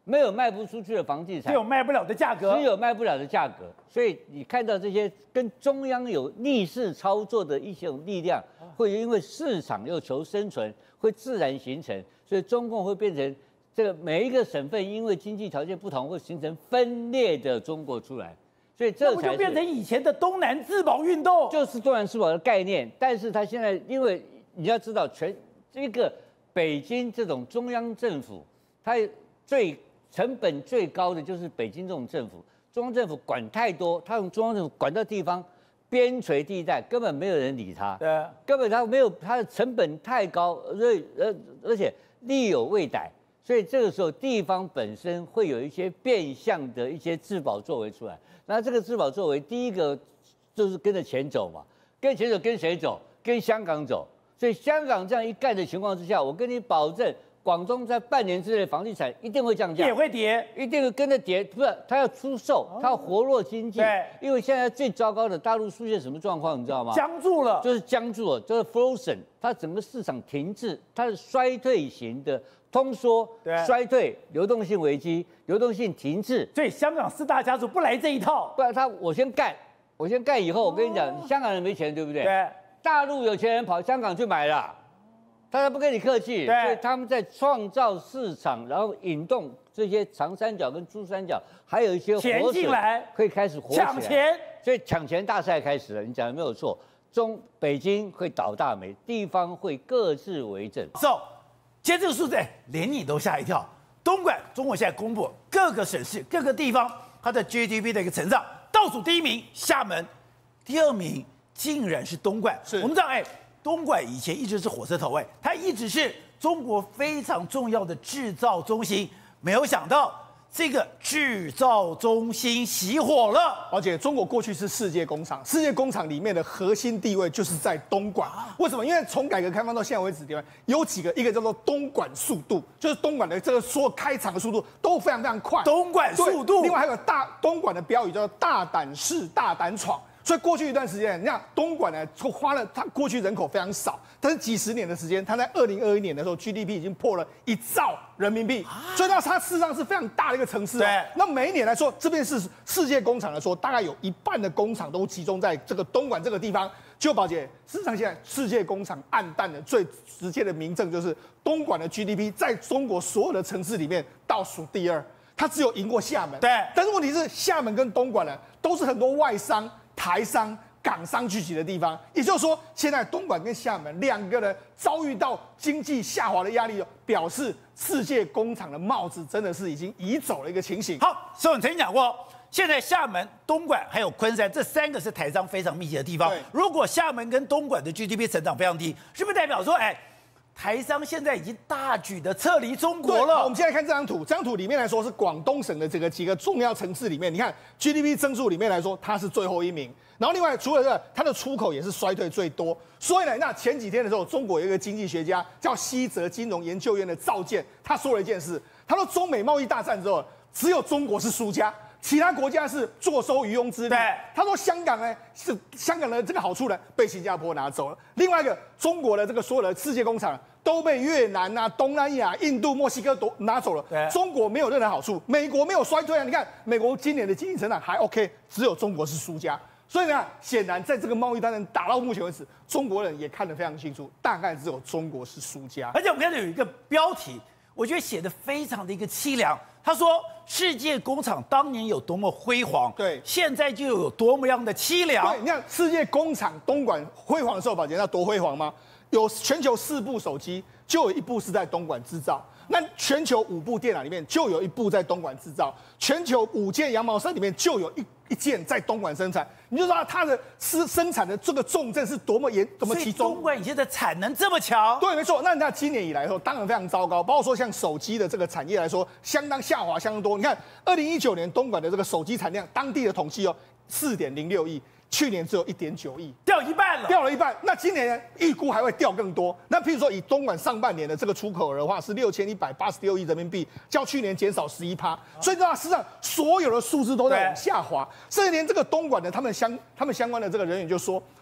没有卖不出去的房地产， 只有卖不了的价格， 只有卖不了的价格。所以你看到这些跟中央有逆势操作的一种力量，会因为市场又求生存，会自然形成。所以中共会变成这个每一个省份因为经济条件不同，会形成分裂的中国出来。所以这那不就变成以前的东南自保运动？ 就是东南自保的概念。但是它现在因为你要知道，全这个北京这种中央政府，它最成本最高的就是北京这种政府。中央政府管太多，他用中央政府管到地方边陲地带，根本没有人理他。 对， 根本他没有，他的成本太高，所以呃，而且力有未逮，所以这个时候地方本身会有一些变相的一些自保作为出来。那这个自保作为，第一个就是跟着钱走嘛，跟钱走跟谁走？跟香港走。所以香港这样一干的情况之下，我跟你保证。广东在半年之内房地产一定会降价， 也会跌， 一定会跟着跌。不是，他要出售，他要活络经济。 对， 因为现在最糟糕的大陆出现什么状况，你知道吗？ 僵住了， 就是僵住了，就是 frozen， 它整个市场停滞，它是衰退型的通缩，衰退，流动性危机，流动性停滞。 所以香港四大家族不来这一套， 不然他我先干，我先干以后，我跟你讲，香港人没钱，对不对？ 对， 大陆有钱人跑香港去买了。大家不跟你客气，所以他们在创造市场，然后引动这些长三角跟珠三角，还有一些钱进来， 可以开始活起来抢钱， 所以抢钱大赛开始了。你讲的没有错，中北京会倒大霉，地方会各自为政。 so， 今天这个数字，哎，连你都吓一跳。东莞，中国现在公布各个省市、各个地方它的 G D P 的一个成长，倒数第一名厦门，第二名竟然是东莞。我们知道，哎。东莞以前一直是火车头，哎，它一直是中国非常重要的制造中心。没有想到这个制造中心熄火了。 而且中国过去是世界工厂，世界工厂里面的核心地位就是在东莞。为什么？因为从改革开放到现在为止，有几个，一个叫做东莞速度，就是东莞的这个所有开厂的速度都非常非常快。 东莞速度。 另外还有大东莞的标语叫做大胆试、大胆闯。所以过去一段时间，你看东莞呢，花了它过去人口非常少，但是几十年的时间，它在二零二一年的时候 ，G D P 已经破了一兆人民币，所以那它事实上是非常大的一个城市。 对， 那每一年来说，这边是世界工厂来说，大概有一半的工厂都集中在这个东莞这个地方。就宝姐，事实上现在世界工厂暗淡的最直接的明证就是东莞的 G D P 在中国所有的城市里面倒数第二，它只有赢过厦门。 对， 但是问题是厦门跟东莞呢，都是很多外商。台商、港商聚集的地方，也就是说，现在东莞跟厦门两个人遭遇到经济下滑的压力，表示世界工厂的帽子真的是已经移走了一个情形。 好，所以我曾经讲过，现在厦门、东莞还有昆山这三个是台商非常密集的地方。如果厦门跟东莞的 G D P 成长非常低，是不是代表说，哎？台商现在已经大举的撤离中国了。 我们现在看这张图，这张图里面来说是广东省的这个几个重要城市里面，你看 G D P 增速里面来说，它是最后一名。然后另外除了这个，它的出口也是衰退最多。所以呢，那前几天的时候，中国有一个经济学家叫西泽金融研究院的赵健，他说了一件事，他说中美贸易大战之后，只有中国是输家。其他国家是坐收渔翁之利。他说香港呢是香港的这个好处呢被新加坡拿走了。另外一个中国的这个所有的世界工厂都被越南啊、东南亚、印度、墨西哥都拿走了。中国没有任何好处，美国没有衰退啊。你看美国今年的经济成长还 OK， 只有中国是输家。所以呢，显然在这个贸易战打到目前为止，中国人也看得非常清楚，大概只有中国是输家。 而且我们看到有一个标题，我觉得写的非常的一个凄凉。他说：“世界工厂当年有多么辉煌， 对， 现在就有多么样的凄凉。 对，你看世界工厂东莞辉煌的时候，宝杰，那多辉煌吗？有全球四部手机，就有一部是在东莞制造。那全球五部电脑里面，就有一部在东莞制造。全球五件羊毛衫里面，就有一一件在东莞生产。你就知道它的生生产的这个重镇是多么严，多么集中。 东莞以前的产能这么强， 对，没错。那那今年以来后，当然非常糟糕。包括说像手机的这个产业来说，相当下滑，相当多。你看，二零一九年东莞的这个手机产量，当地的统计哦，四点零六亿。去年只有一点九亿， 掉一半了， 掉了一半。那今年预估还会掉更多。那譬如说，以东莞上半年的这个出口额的话，是六千一百八十六亿人民币，较去年减少十一趴。所以的话，事实上所有的数字都在往下滑，甚至连这个东莞的他们相他们相关的这个人员就说，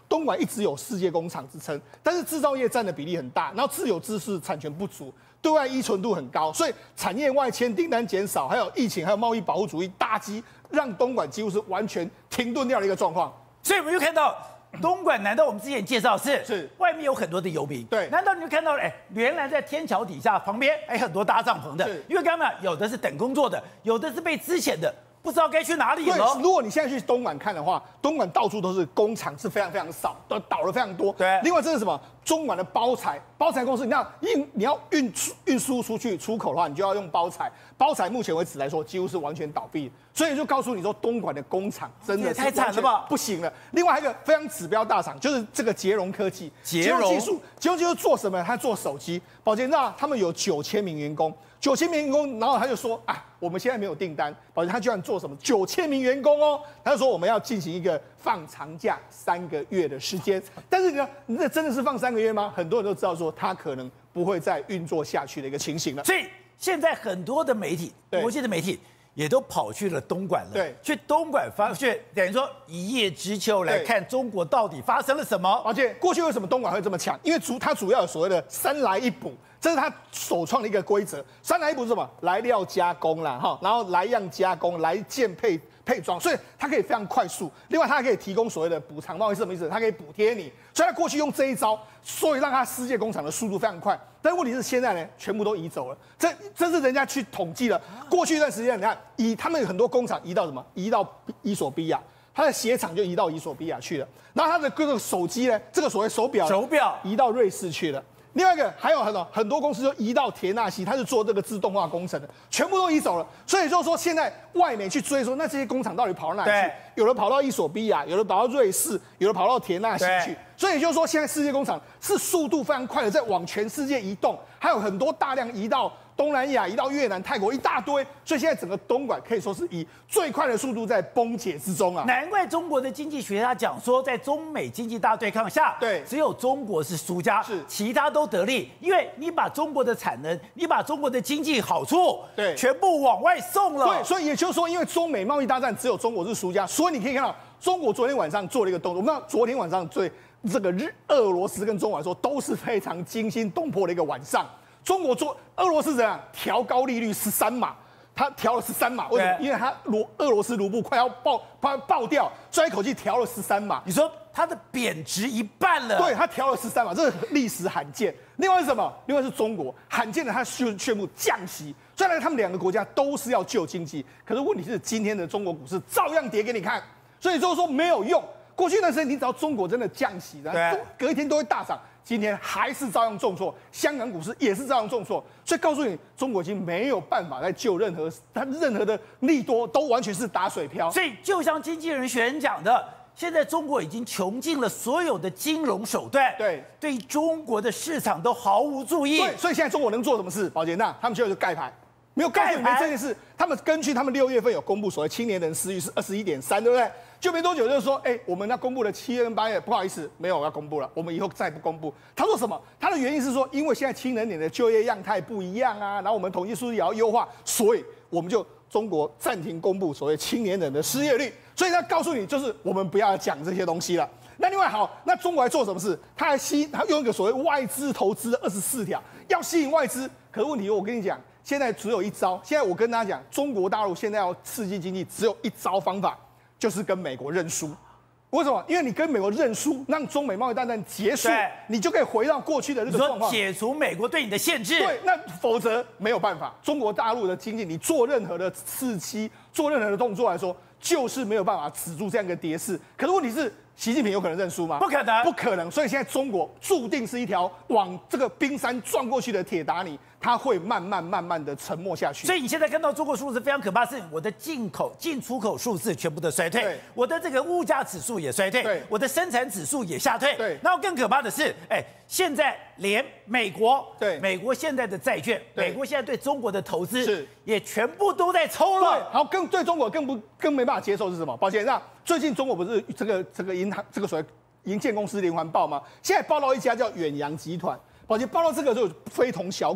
东莞一直有世界工厂之称，但是制造业占的比例很大，然后自有知识产权不足，对外依存度很高，所以产业外迁订单减少，还有疫情，还有贸易保护主义打击，让东莞几乎是完全停顿掉的一个状况。 所以我们就看到。东莞难道我们之前介绍是是外面有很多的游民？ 对， 难道你就看到哎，原来在天桥底下旁边哎很多搭帐篷的，因为刚刚有的是等工作的，有的是被资遣的，不知道该去哪里了。 对，如果你现在去东莞看的话，东莞到处都是工厂，是非常非常少，都倒了非常多。 对， 另外这是什么？中莞的包材，包材公司，你看运你要运出运输出去出口的话，你就要用包材，包材目前为止来说几乎是完全倒闭，所以就告诉你说，东莞的工厂真的是太惨了吧， 不行了。另外还有一个非常指标大厂，就是这个捷荣科技， 捷荣技术，捷荣技术做什么？他做手机。宝洁，你知道他们有九千名员工。九千名员工，然后他就说啊，我们现在没有订单，宝洁他居然做什么？九千名员工哦，他就说我们要进行一个放长假三个月的时间，但是呢，那真的是放三个月吗？很多人都知道说他可能不会再运作下去的一个情形了。 所以现在很多的媒体，国际的媒体也都跑去了东莞了， 对， 去东莞发去等于说一叶知秋来看中国到底发生了什么。 而且过去为什么东莞会这么强？因为主它主要有所谓的三来一补。这是他首创的一个规则，三来一补是什么？来料加工啦，哈，然后来样加工，来件配配装，所以它可以非常快速。另外，它还可以提供所谓的补偿贸易是什么意思？它可以补贴你，所以它过去用这一招，所以让它世界工厂的速度非常快。但问题是现在呢，全部都移走了。这这是人家去统计了，过去一段时间，你看，移他们有很多工厂移到什么？移到伊索比亚。它的鞋厂就移到伊索比亚去了，然后它的各个手机呢，这个所谓手表， 手表移到瑞士去了。另外一个还有很多很多公司就移到田纳西，它是做这个自动化工程的，全部都移走了。所以就是说，现在外媒去追说，那这些工厂到底跑到哪里去？有的跑到伊索比亚，有的跑到瑞士，有的跑到田纳西去。所以也就是说，现在世界工厂是速度非常快的在往全世界移动，还有很多大量移到东南亚、移到越南、泰国一大堆。所以现在整个东莞可以说是以最快的速度在崩解之中啊！ 难怪中国的经济学家讲说，在中美经济大对抗下， 对， 只有中国是输家， 是其他都得利，因为你把中国的产能，你把中国的经济好处， 对， 全部往外送了。 对，所以也就是说，因为中美贸易大战只有中国是输家，所以你可以看到，中国昨天晚上做了一个动作。我们知道昨天晚上对这个日俄罗斯跟中国来说都是非常惊心动魄的一个晚上。中国做俄罗斯怎样调高利率十三码，他调了十三码，为什么？因为他罗俄罗斯卢布快要爆爆爆掉，所以一口气调了十三码。 你说它的贬值一半了？ 对，他调了十三码，这是历史罕见。另外是什么？另外是中国罕见的，他宣宣布降息。虽然他们两个国家都是要救经济，可是问题是今天的中国股市照样跌给你看，所以就是说没有用。过去那时候，你只要中国真的降息，然后隔一天都会大涨。今天还是照样重挫，香港股市也是照样重挫，所以告诉你，中国已经没有办法再救任何，它任何的利多都完全是打水漂。 所以就像经纪人学人讲的，现在中国已经穷尽了所有的金融手段， 对， 对中国的市场都毫无注意。 对，所以现在中国能做什么事？宝洁那他们现在就盖牌，没有盖牌这件事。他们根据他们六月份有公布所谓青年人失业率是二十一点三，对不对？就没多久，就是说，哎、欸，我们要公布了七月跟八月，不好意思，没有要公布了，我们以后再不公布。他说什么？他的原因是说，因为现在青年人的就业样态不一样啊，然后我们统计数据也要优化，所以我们就中国暂停公布所谓青年人的失业率。所以他告诉你，就是我们不要讲这些东西了。那另外好，那中国还做什么事？他还吸，他用一个所谓外资投资的二十四条，要吸引外资。可是问题，我跟你讲，现在只有一招。现在我跟大家讲，中国大陆现在要刺激经济，只有一招方法，就是跟美国认输。为什么？因为你跟美国认输，让中美贸易大战结束，你就可以回到过去的那个状况， 解除美国对你的限制。 对，那否则没有办法。中国大陆的经济，你做任何的刺激，做任何的动作来说，就是没有办法止住这样一个跌势。可是问题是，习近平有可能认输吗？ 不可能， 不可能。所以现在中国注定是一条往这个冰山撞过去的铁达尼，它会慢慢慢慢的沉没下去。 所以你现在看到中国数字非常可怕，是我的进口、进出口数字全部都衰退，我的这个物价指数也衰退，我的生产指数也下退。 对， 然后更可怕的是，哎，现在连美国， 对， 美国现在的债券，美国现在对中国的投资是也全部都在抽了。 对，好，更对中国更不更没办法接受是什么？抱歉，那最近中国不是这个这个银行这个所谓银建公司连环爆吗？现在报到一家叫远洋集团，抱歉，报到这个就非同小可。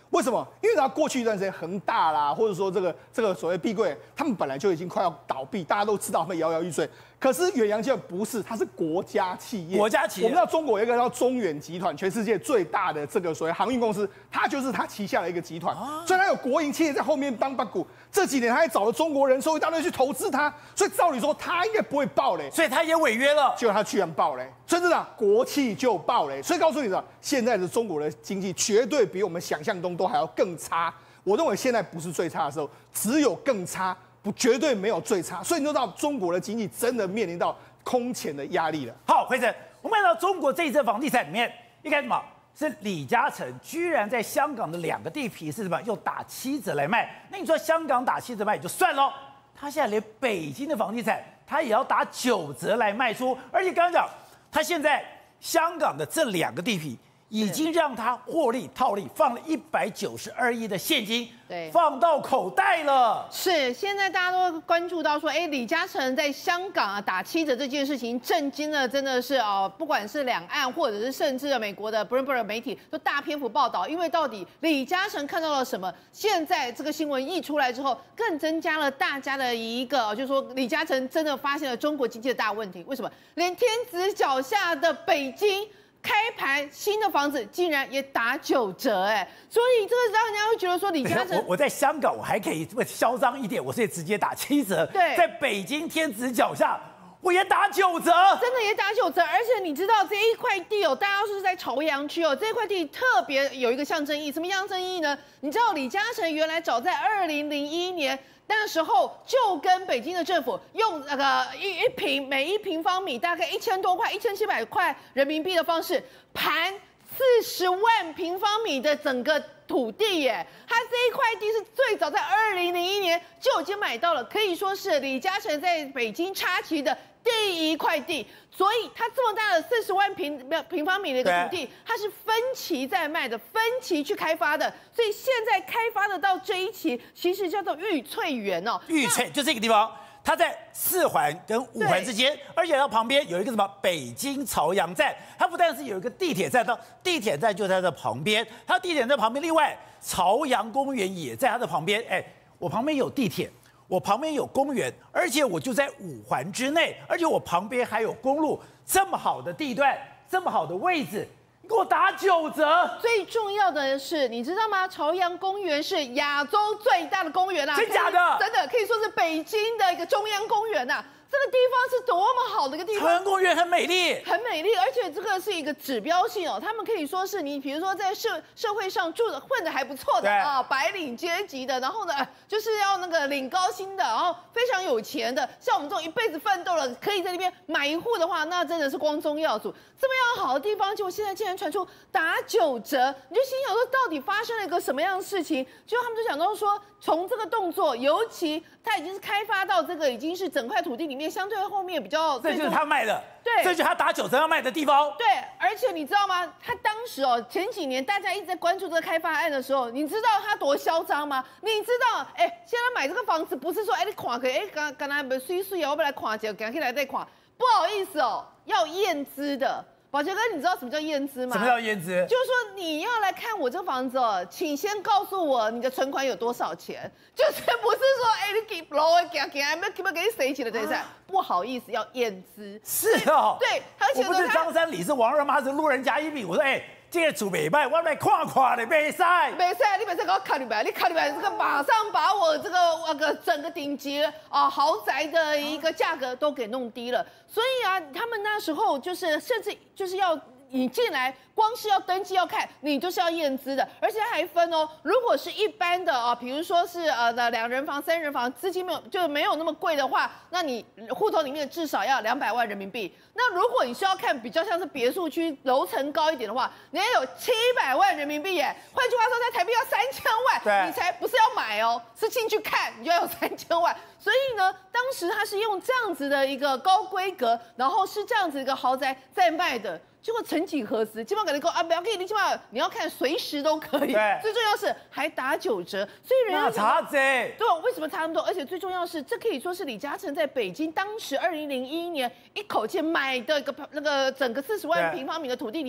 为什么？因为它过去一段时间恒大啦，或者说这个这个所谓碧桂园，他们本来就已经快要倒闭，大家都知道他们摇摇欲坠。可是远洋集团不是，它是国家企业。 国家企业， 我们知道中国有一个叫中远集团，全世界最大的这个所谓航运公司，它就是它旗下的一个集团。啊、虽然有国营企业在后面当把股，这几年他还找了中国人寿一大堆去投资它，所以照理说他应该不会爆雷， 所以他也违约了。 结果他居然爆雷，真的啊，国企就爆雷。所以告诉你了，现在的中国的经济绝对比我们想象中都还要更差。我认为现在不是最差的时候，只有更差。不，绝对没有最差，所以你就知道中国的经济真的面临到空前的压力了。 好，辉成，我们看到中国这一次房地产里面，一开始嘛是李嘉诚居然在香港的两个地皮是什么，又打七折来卖。那你说香港打七折卖也就算了，他现在连北京的房地产他也要打九折来卖出，而且刚刚讲，他现在香港的这两个地皮已经让他获利套利，放了一百九十二亿的现金。 对， 放到口袋了。 是，现在大家都关注到说，哎，李嘉诚在香港啊打七折这件事情，震惊了，真的是哦，不管是两岸或者是甚至美国的 Bloomberg 媒体都大篇幅报道，因为到底李嘉诚看到了什么？现在这个新闻一出来之后，更增加了大家的一个，就是说李嘉诚真的发现了中国经济的大问题。为什么？连天子脚下的北京。开盘新的房子竟然也打九折，哎，所以这个让人家会觉得说李嘉诚， 我我在香港我还可以嚣张一点，我是直接打七折。 对， 在北京天子脚下，我也打九折， 真的也打九折。而且你知道这一块地哦，大家是在朝阳区哦，这块地特别有一个象征意义，什么象征意义呢？你知道李嘉诚原来早在二零零一年。那时候就跟北京的政府用那个一一平每一平方米大概一千多块、一千七百块人民币的方式盘四十万平方米的整个土地耶，他这一块地是最早在二零零一年就已经买到了，可以说是李嘉诚在北京插旗的第一块地。所以它这么大的四十万平平方米的一个土地，它是分期在卖的，分期去开发的。所以现在开发的到这一期，其实叫做玉翠园哦。 玉翠就这个地方，它在四环跟五环之间，而且它旁边有一个什么北京朝阳站，它不但是有一个地铁站，到地铁站就在它的旁边，它地铁站旁边，另外朝阳公园也在它的旁边。哎，我旁边有地铁。我旁边有公园，而且我就在五环之内，而且我旁边还有公路，这么好的地段，这么好的位置，你给我打九折。 最重要的是，你知道吗？朝阳公园是亚洲最大的公园啊， 真假的？ 真的可以说是北京的一个中央公园呐。这个地方是多么好的一个地方！ 朝阳公园很美丽， 很美丽，而且这个是一个指标性哦。他们可以说是你，比如说在社社会上住的混的还不错的啊，白领阶级的，然后呢就是要那个领高薪的，然后非常有钱的，像我们这种一辈子奋斗了，可以在那边买一户的话，那真的是光宗耀祖。这么样好的地方，结果现在竟然传出打九折，你就心想说，到底发生了一个什么样的事情？结果他们就想到说，从这个动作，尤其它已经是开发到这个已经是整块土地里面。相对后面比较， 这就是他卖的， 对， 这就是他打九折要卖的地方。 对，而且你知道吗？他当时哦，前几年大家一直在关注这个开发案的时候，你知道他多嚣张吗？你知道，哎，现在买这个房子不是说，哎，你看可以，哎，刚刚才不水水啊，我们来看一下，赶紧来再看。不好意思哦，要验资的。宝杰哥，你知道什么叫验资吗？ 什么叫验资？ 就是说你要来看我这房子哦，请先告诉我你的存款有多少钱，就是不是说哎你给楼给给还没给不给你谁起了这事，不好意思要验资。 是哦， 对，而且我不是张三李是王二妈是路人甲乙丙，我说哎。这个主没卖，我来看看的，没赛， 没赛，你没赛给我看你白，你看你白，这个马上把我这个那个整个顶级啊豪宅的一个价格都给弄低了，所以啊，他们那时候就是甚至就是要你进来，光是要登记要看，你就是要验资的，而且还分哦，如果是一般的啊，比如说是呃的两人房、三人房，资金没有就没有那么贵的话，那你户头里面至少要两百万人民币。那如果你需要看比较像是别墅区楼层高一点的话，你要有七百万人民币耶。换句话说，在台币要三千万，你才不是要买哦，是进去看，你就要有三千万。所以呢，当时他是用这样子的一个高规格，然后是这样子一个豪宅在卖的。结果曾几何时，基本上跟你说啊，不要给你，起码你要看随时都可以。最重要是还打九折，所以人家差这对，为什么差那么多？而且最重要是，这可以说是李嘉诚在北京当时二零零一年一口气买的一个那个整个四十万平方米的土地里面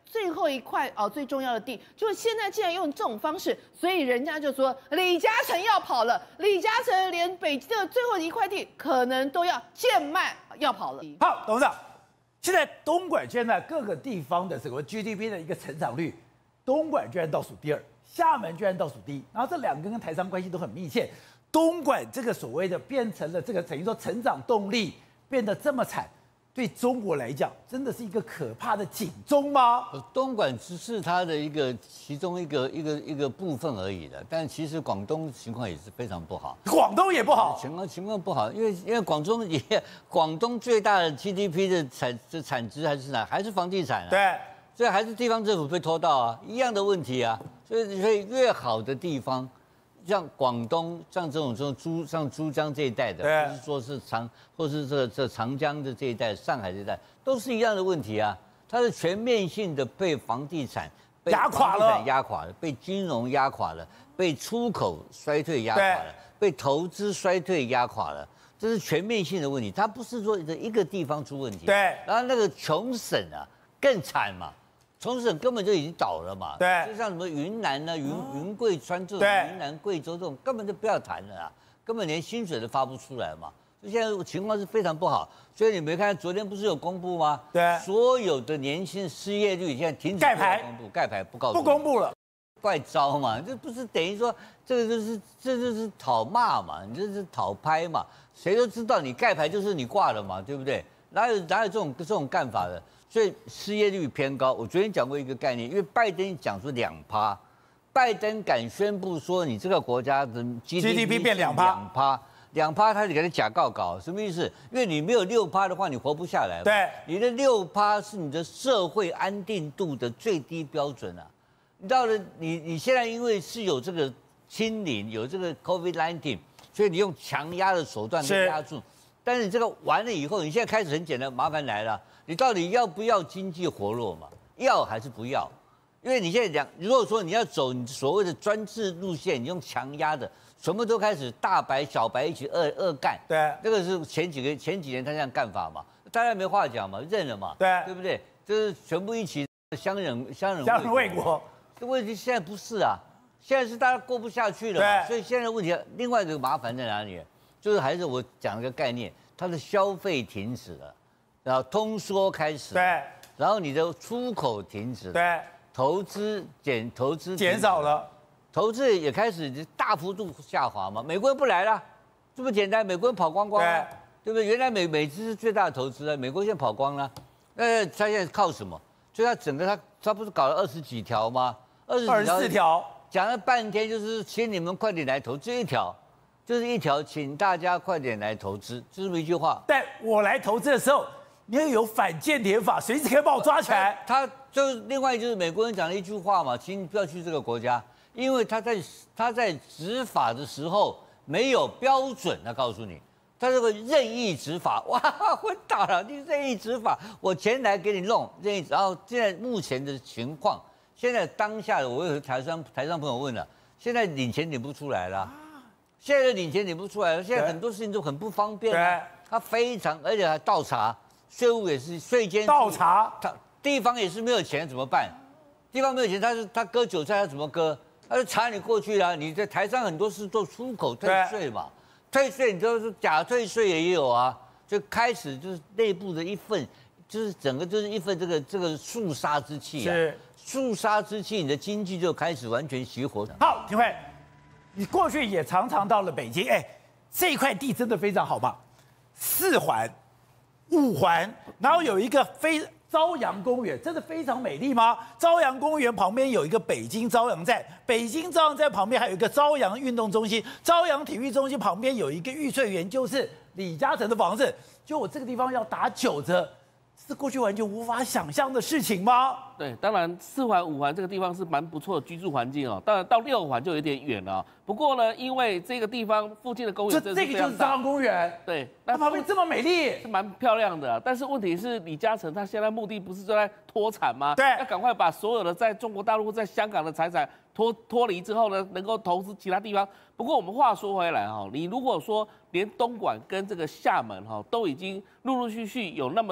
最后一块哦最重要的地，就现在竟然用这种方式，所以人家就说李嘉诚要跑了，李嘉诚连北京的最后一块地可能都要贱卖要跑了。 好，董事长，现在东莞现在各个地方的整个 G D P 的一个成长率，东莞居然倒数第二，厦门居然倒数第一，然后这两个跟台商关系都很密切。东莞这个所谓的变成了这个等于说成长动力变得这么惨，对中国来讲真的是一个可怕的警钟吗？ 东莞只是它的一个其中一个一个一个部分而已的，但其实广东情况也是非常不好， 广东也不好， 情况情况不好，因为因为广东也广东最大的 G D P 的产这产值还是哪？还是房地产啊？ 对， 所以还是地方政府被拖到啊，一样的问题啊。所以所以越好的地方。像广东，像这种这种珠，像珠江这一带的，或是说是长，或是这这长江的这一带，上海这一带，都是一样的问题啊。它是全面性的被房地产被压垮了， 压垮了，被金融压垮了，被出口衰退压垮了，被投资衰退压垮了。这是全面性的问题，它不是说一个地方出问题。 对， 然后那个穷省啊更惨嘛。重省根本就已经倒了嘛， 对， 就像什么云南呢、云云贵川这种，云南、贵州这种根本就不要谈了啊，根本连薪水都发不出来嘛。所以现在情况是非常不好，所以你没看昨天不是有公布吗？ 对， 所有的年轻失业率现在停止盖牌公布，盖牌不告诉不公布了， 怪招嘛，这不是等于说这个就是这就是讨骂嘛，你这是讨拍嘛，谁都知道你盖牌就是你挂了嘛，对不对？哪有哪有这种这种干法的？所以失业率偏高。我昨天讲过一个概念，因为拜登讲说两趴，拜登敢宣布说你这个国家的 G D P 变两趴， 两趴，两趴，他就给他假告稿，什么意思？因为你没有六趴的话，你活不下来。 对， 你的六趴是你的社会安定度的最低标准啊。你到了你你现在因为是有这个清零，有这个 COVID 十九， 所以你用强压的手段被压住。但是你这个完了以后，你现在开始很简单，麻烦来了。你到底要不要经济活络嘛？要还是不要？因为你现在讲，如果说你要走你所谓的专制路线，你用强压的，什么都开始大白小白一起恶恶干。 对， 这个是前几个前几年他这样干法嘛，大家没话讲嘛，认了嘛， 对， 对不对？就是全部一起相忍相忍相忍为国。 这问题现在不是啊，现在是大家过不下去了嘛，所以现在的问题另外一个麻烦在哪里？就是还是我讲一个概念，它的消费停止了。然后通缩开始， 对， 然后你的出口停止， 对， 投资减投资减少了， 投资也开始大幅度下滑嘛。美国人不来了，这么简单，美国人跑光光了，对不对？原来美美资是最大的投资啊，美国现在跑光了，那他现在靠什么？所以他整个他他不是搞了二十几条吗？ 二十四条， 讲了半天就是请你们快点来投资一条。就是一条，请大家快点来投资，就这么一句话。 但我来投资的时候，你要有反间谍法，随时可以把我抓起来。 他就另外就是美国人讲了一句话嘛，请你不要去这个国家，因为他在他在执法的时候没有标准。他告诉你，他这个任意执法，哇，昏倒了！你任意执法，我钱来给你弄任意。然后现在目前的情况，现在当下的我有台商台商朋友问了，现在领钱领不出来了。现在的领钱领不出来了，现在很多事情都很不方便啊。他非常，而且还倒查，税务也是税监倒查， 他地方也是没有钱怎么办？地方没有钱，他是他割韭菜，他怎么割？他就查你过去了。你在台上很多是做出口退税嘛，退税你就是假退税也有啊，就开始就是内部的一份，就是整个就是一份这个这个肃杀之气啊， 是肃杀之气，你的经济就开始完全熄火。 好，廷慧。你过去也常常到了北京，哎，这块地真的非常好嘛，四环、五环，然后有一个非朝阳公园，真的非常美丽吗？朝阳公园旁边有一个北京朝阳站，北京朝阳站旁边还有一个朝阳运动中心，朝阳体育中心旁边有一个玉翠园，就是李嘉诚的房子。就我这个地方要打九折，是过去完全无法想象的事情吗？ 对，当然四环、五环这个地方是蛮不错的居住环境哦，当然到六环就有点远了。不过呢，因为这个地方附近的公园， 这这个就是朝阳公园， 对， 那旁边这么美丽， 是蛮漂亮的。但是问题是，李嘉诚他现在目的不是就在脱产吗？ 对， 要赶快把所有的在中国大陆、在香港的财产脱脱离之后呢，能够投资其他地方。不过我们话说回来哈，你如果说连东莞跟这个厦门哈都已经陆陆续续有那么的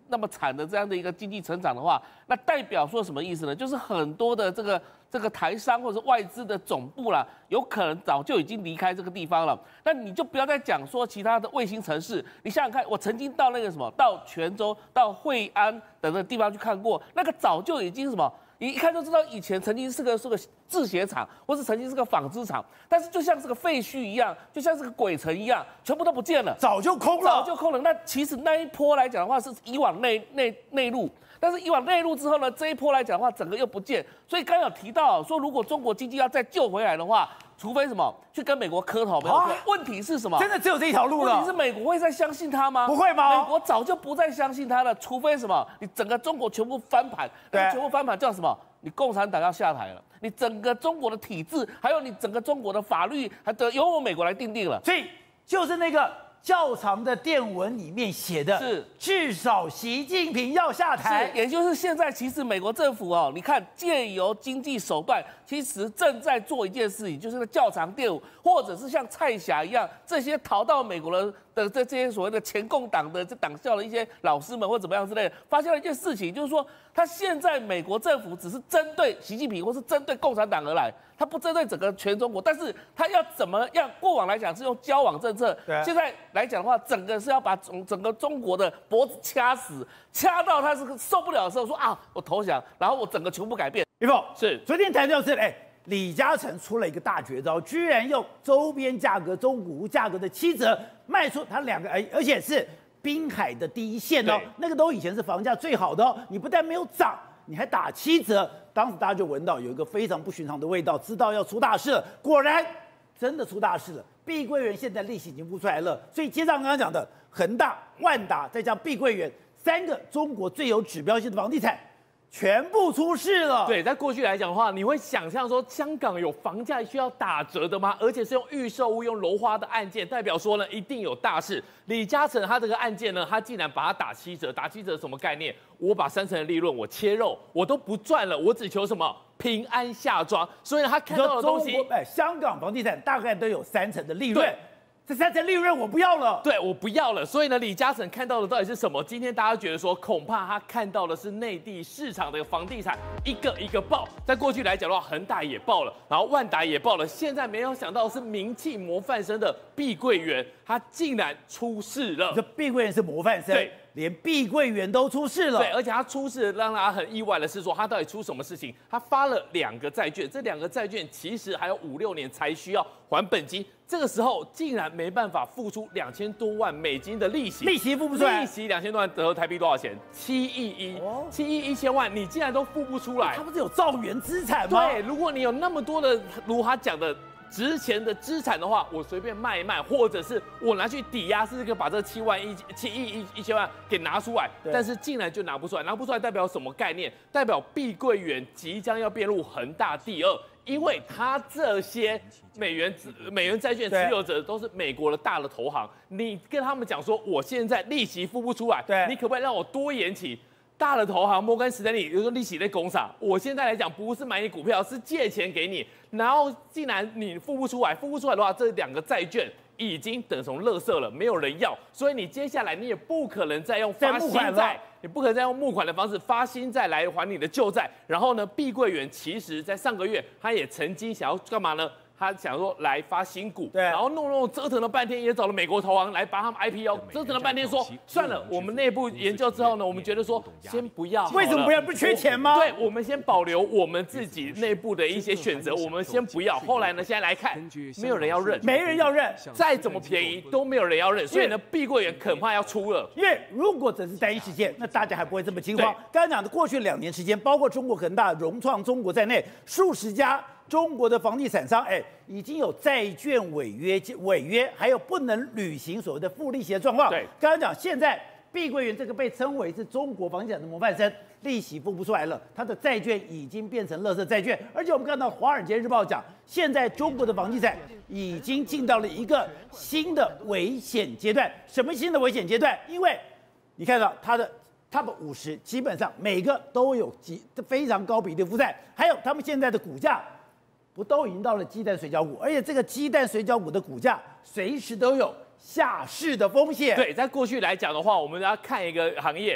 那么惨的这样的一个经济成长的话，那代表说什么意思呢？就是很多的这个这个台商或者外资的总部啦，有可能早就已经离开这个地方了。那你就不要再讲说其他的卫星城市，你想想看，我曾经到那个什么，到泉州、到惠安等等地方去看过，那个早就已经什么。你一看就知道，以前曾经是个是个制鞋厂，或是曾经是个纺织厂，但是就像是个废墟一样，就像是个鬼城一样，全部都不见了， 早就空了， 早就空了。那其实那一波来讲的话，是以往内内内陆，但是以往内陆之后呢，这一波来讲的话，整个又不见。所以刚刚有提到说，如果中国经济要再救回来的话，除非什么去跟美国磕头，没有错。啊、问题是什么？ 真的只有这一条路了。 问题是美国会再相信他吗？ 不会吗？ 美国早就不再相信他了，除非什么？你整个中国全部翻盘，对，全部翻盘叫什么？你共产党要下台了，你整个中国的体制，还有你整个中国的法律，还得由我美国来定定了。 所以就是那个较长的电文里面写的， 是至少习近平要下台， 是，也就是现在其实美国政府哦，你看借由经济手段，其实正在做一件事情，就是较长电文，或者是像蔡霞一样，这些逃到美国的的这这些所谓的前共党的这党校的一些老师们或怎么样之类的，发现了一件事情，就是说他现在美国政府只是针对习近平或是针对共产党而来，他不针对整个全中国，但是他要怎么样？过往来讲是用交往政策，现在来讲的话，整个是要把整整个中国的脖子掐死，掐到他是受不了的时候，说啊，我投降，然后我整个全部改变。 李凤是昨天谈到是，哎，李嘉诚出了一个大绝招，居然用周边价格、中古屋价格的七折卖出他两个，而而且是滨海的第一线哦，那个都以前是房价最好的哦，你不但没有涨，你还打七折，当时大家就闻到有一个非常不寻常的味道，知道要出大事了，果然真的出大事了。碧桂园现在利息已经付出来了，所以接上刚刚讲的恒大、万达，再加碧桂园三个中国最有指标性的房地产。全部出事了。 对，在过去来讲的话，你会想象说香港有房价需要打折的吗？而且是用预售屋、用楼花的案件，代表说呢一定有大事。李嘉诚他这个案件呢，他竟然把它打七折，打七折什么概念？我把三成的利润我切肉，我都不赚了，我只求什么平安下庄。所以呢，他看到的东西， 哎，香港房地产大概都有三成的利润。这三成利润我不要了， 对，我不要了。所以呢，李嘉诚看到的到底是什么？今天大家觉得说，恐怕他看到的是内地市场的房地产一个一个爆。在过去来讲的话，恒大也爆了，然后万达也爆了，现在没有想到是名气模范生的碧桂园，它竟然出事了。 这碧桂园是模范生，对，连碧桂园都出事了。 对，而且它出事让大家很意外的是说，它到底出什么事情？它发了两个债券，这两个债券其实还有五六年才需要还本金。这个时候竟然没办法付出两千多万美金的利息， 利息付不出来， 利息两千多万折合台币多少钱？七亿一，七亿一千万，你竟然都付不出来， 他不是有造园资产吗？ 对，如果你有那么多的，如他讲的值钱的资产的话，我随便卖一卖，或者是我拿去抵押，是可以把这七万一七亿一一千万给拿出来，但是竟然就拿不出来，拿不出来代表什么概念？代表碧桂园即将要变入恒大第二。因为他这些美元美元债券持有者都是美国的大的投行，你跟他们讲说，我现在利息付不出来，你可不可以让我多延期？大的投行摩根士丹利有说利息在拱啥？我现在来讲不是买你股票，是借钱给你，然后既然你付不出来，付不出来的话，这两个债券已经等同垃圾了，没有人要，所以你接下来你也不可能再用发新债，你不可能再用募款的方式发新债来还你的旧债。然后呢，碧桂园其实在上个月，他也曾经想要干嘛呢？他想说来发新股，对，然后弄弄折腾了半天，也找了美国投行来帮他们 I P O， 折腾了半天说算了，我们内部研究之后呢，我们觉得说先不要， 为什么不要？不缺钱吗？ 对，我们先保留我们自己内部的一些选择，我们先不要。后来呢，现在来看，没有人要认， 没人要认， 再怎么便宜都没有人要认，所以呢，碧桂园恐怕要出了。 因为如果只是单一事件，那大家还不会这么惊慌。刚刚讲的过去两年时间，包括中国恒大、融创中国在内，数十家中国的房地产商，哎，已经有债券违约、违约，还有不能履行所谓的付利息的状况。 对， 刚刚讲，现在碧桂园这个被称为是中国房地产的模范生，利息付不出来了，它的债券已经变成垃圾债券。而且我们看到《华尔街日报》讲，现在中国的房地产已经进到了一个新的危险阶段。什么新的危险阶段？因为你看到它的 Top 五十基本上每个都有极非常高比例负债，还有他们现在的股价。 不都已经到了鸡蛋水饺股，而且这个鸡蛋水饺股的股价随时都有下市的风险。 对，在过去来讲的话，我们要看一个行业，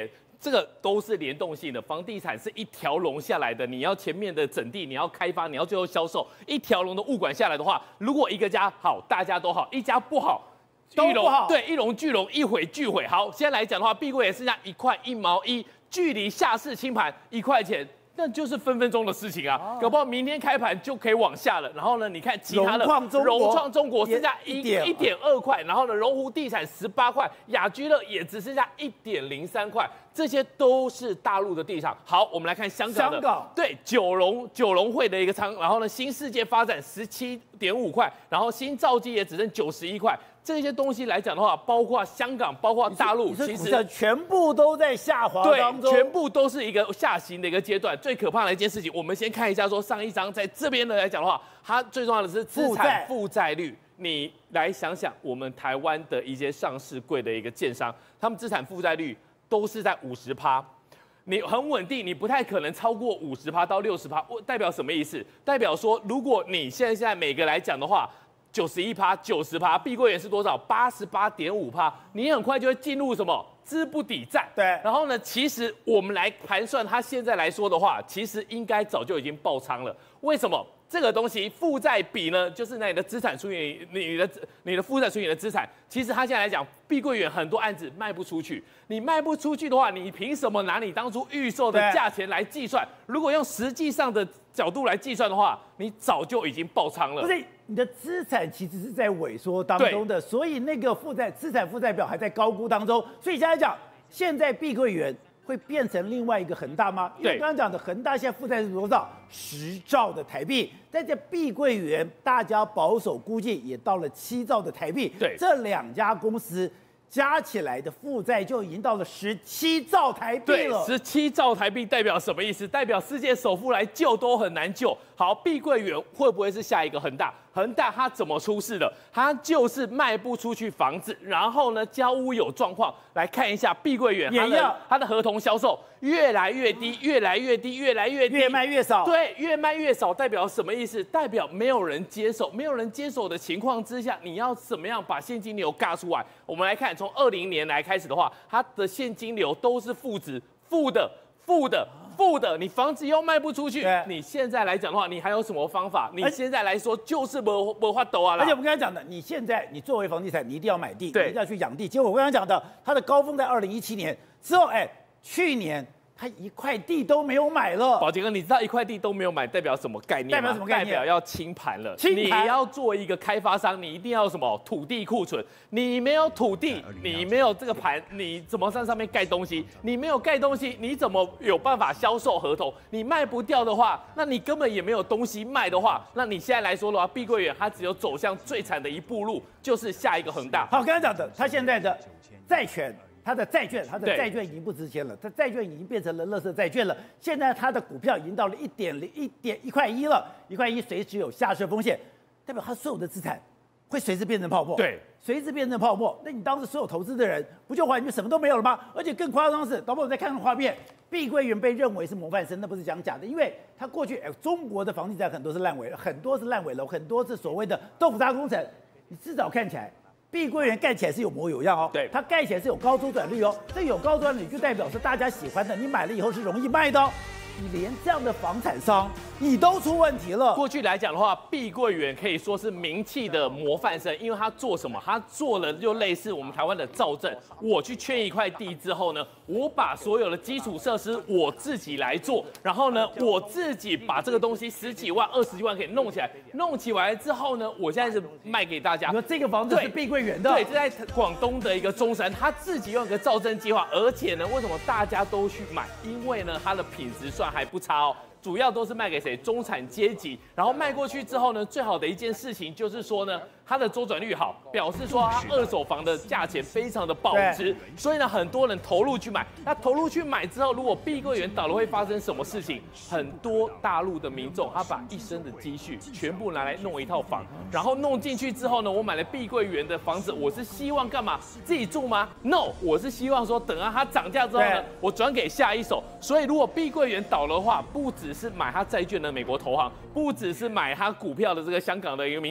这个都是联动性的，房地产是一条龙下来的。你要前面的整地，你要开发，你要最后销售，一条龙的物管下来的话，如果一个家好，大家都好；一家不好， 都不好。 对，一龙俱龙，一毁俱毁。好，现在来讲的话，碧桂园剩下一块一毛一，距离下市清盘一块钱。那就是分分钟的事情啊，哦、搞不好明天开盘就可以往下了。然后呢，你看其他的融创中国剩下一一点二块，然后呢，龙湖地产十八块，雅居乐也只剩下一点零三块，这些都是大陆的地产。好，我们来看香港的， 香港对九龙九龙汇的一个仓，然后呢，新世界发展十七点五块，然后新兆基也只剩九十一块。这些东西来讲的话，包括香港，包括大陆， 其实全部都在下滑当中， 对，全部都是一个下行的一个阶段。最可怕的一件事情，我们先看一下，说上一章在这边的来讲的话，它最重要的是资产负债率。你来想想，我们台湾的一些上市柜的一个建商，他们资产负债率都是在五十趴。你很稳定，你不太可能超过五十趴到六十趴。代表什么意思？代表说，如果你现在现在每个来讲的话，九十一趴、九十趴，碧桂园是多少？八十八点五趴，你很快就会进入什么资不抵债？ 对。 然后呢，其实我们来盘算，它现在来说的话，其实应该早就已经爆仓了。为什么？这个东西负债比呢，就是那你的资产除以你的你的负债除以你的资产。其实它现在来讲，碧桂园很多案子卖不出去，你卖不出去的话，你凭什么拿你当初预售的价钱来计算？如果用实际上的角度来计算的话，你早就已经爆仓了。 不是，你的资产其实是在萎缩当中的，所以那个负债资产负债表还在高估当中。所以现在讲，现在碧桂园会变成另外一个恒大吗？因为刚刚讲的恒大现在负债是多少？十兆的台币，在这碧桂园，大家保守估计也到了七兆的台币。 对， 这两家公司加起来的负债就已经到了十七兆台币了。 十七兆台币代表什么意思？代表世界首富来救都很难救。好，碧桂园会不会是下一个恒大？恒大它怎么出事的？它就是卖不出去房子，然后呢交屋有状况。来看一下碧桂园，它的它的合同销售越来越低，越来越低，越来越低， 越卖越少。 对，越卖越少，代表什么意思？代表没有人接手，没有人接手的情况之下，你要怎么样把现金流尬出来？我们来看，从二零年来开始的话，它的现金流都是负值，负的，负的。负的，你房子又卖不出去，你现在来讲的话，你还有什么方法？你现在来说就是没没法抖啊啦。 而且我们刚才讲的，你现在你作为房地产，你一定要买地，你一定要去养地。结果我刚才讲的，它的高峰在二零一七年之后，哎，去年他一块地都没有买了。 宝杰哥，你知道一块地都没有买代表什么概念吗？ 代表什么概念？ 代表要清盘了。 清盘。 你要做一个开发商，你一定要什么土地库存？你没有土地，你没有这个盘，你怎么在上面盖东西？你没有盖东西，你怎么有办法销售合同？你卖不掉的话，那你根本也没有东西卖的话，那你现在来说的话，碧桂园它只有走向最惨的一步路，就是下一个恒大。 好，刚才讲的，它现在的债权。它的债券，它的债券已经不值钱了，它债券已经变成了垃圾债券了。现在它的股票已经到了一点零一点一块一了，一块一随时有下市风险，代表它所有的资产会随时变成泡沫。 对， 随时变成泡沫。那你当时所有投资的人，不就完全什么都没有了吗？而且更夸张的是，导播我再看看画面，碧桂园被认为是模范生，那不是讲假的，因为它过去哎，中国的房地产很多是烂尾，很多是烂尾楼，很多是所谓的豆腐渣工程，你至少看起来。碧桂园盖起来是有模有样哦， 对， 它盖起来是有高周转率哦，这有高周转率就代表是大家喜欢的，你买了以后是容易卖的哦。你连这样的房产商你都出问题了。 过去来讲的话，碧桂园可以说是名气的模范生，因为他做什么？他做了就类似我们台湾的造镇。我去圈一块地之后呢，我把所有的基础设施我自己来做，然后呢，我自己把这个东西十几万、二十几万给弄起来，弄起来之后呢，我现在是卖给大家。 你说这个房子是碧桂园的？ 对，这在广东的一个中山，他自己用一个造镇计划，而且呢，为什么大家都去买？因为呢，它的品质算还不差哦。主要都是卖给谁？中产阶级。然后卖过去之后呢，最好的一件事情就是说呢，它的周转率好，表示说它二手房的价钱非常的保值。所以呢，很多人投入去买。那投入去买之后，如果碧桂园倒了，会发生什么事情？很多大陆的民众他把一生的积蓄全部拿来弄一套房，然后弄进去之后呢，我买了碧桂园的房子，我是希望干嘛？自己住吗 ？No， 我是希望说，等到它涨价之后呢，我转给下一手。所以如果碧桂园倒了的话，不止是买它债券的美国投行，不只是买它股票的这个香港的一个民众，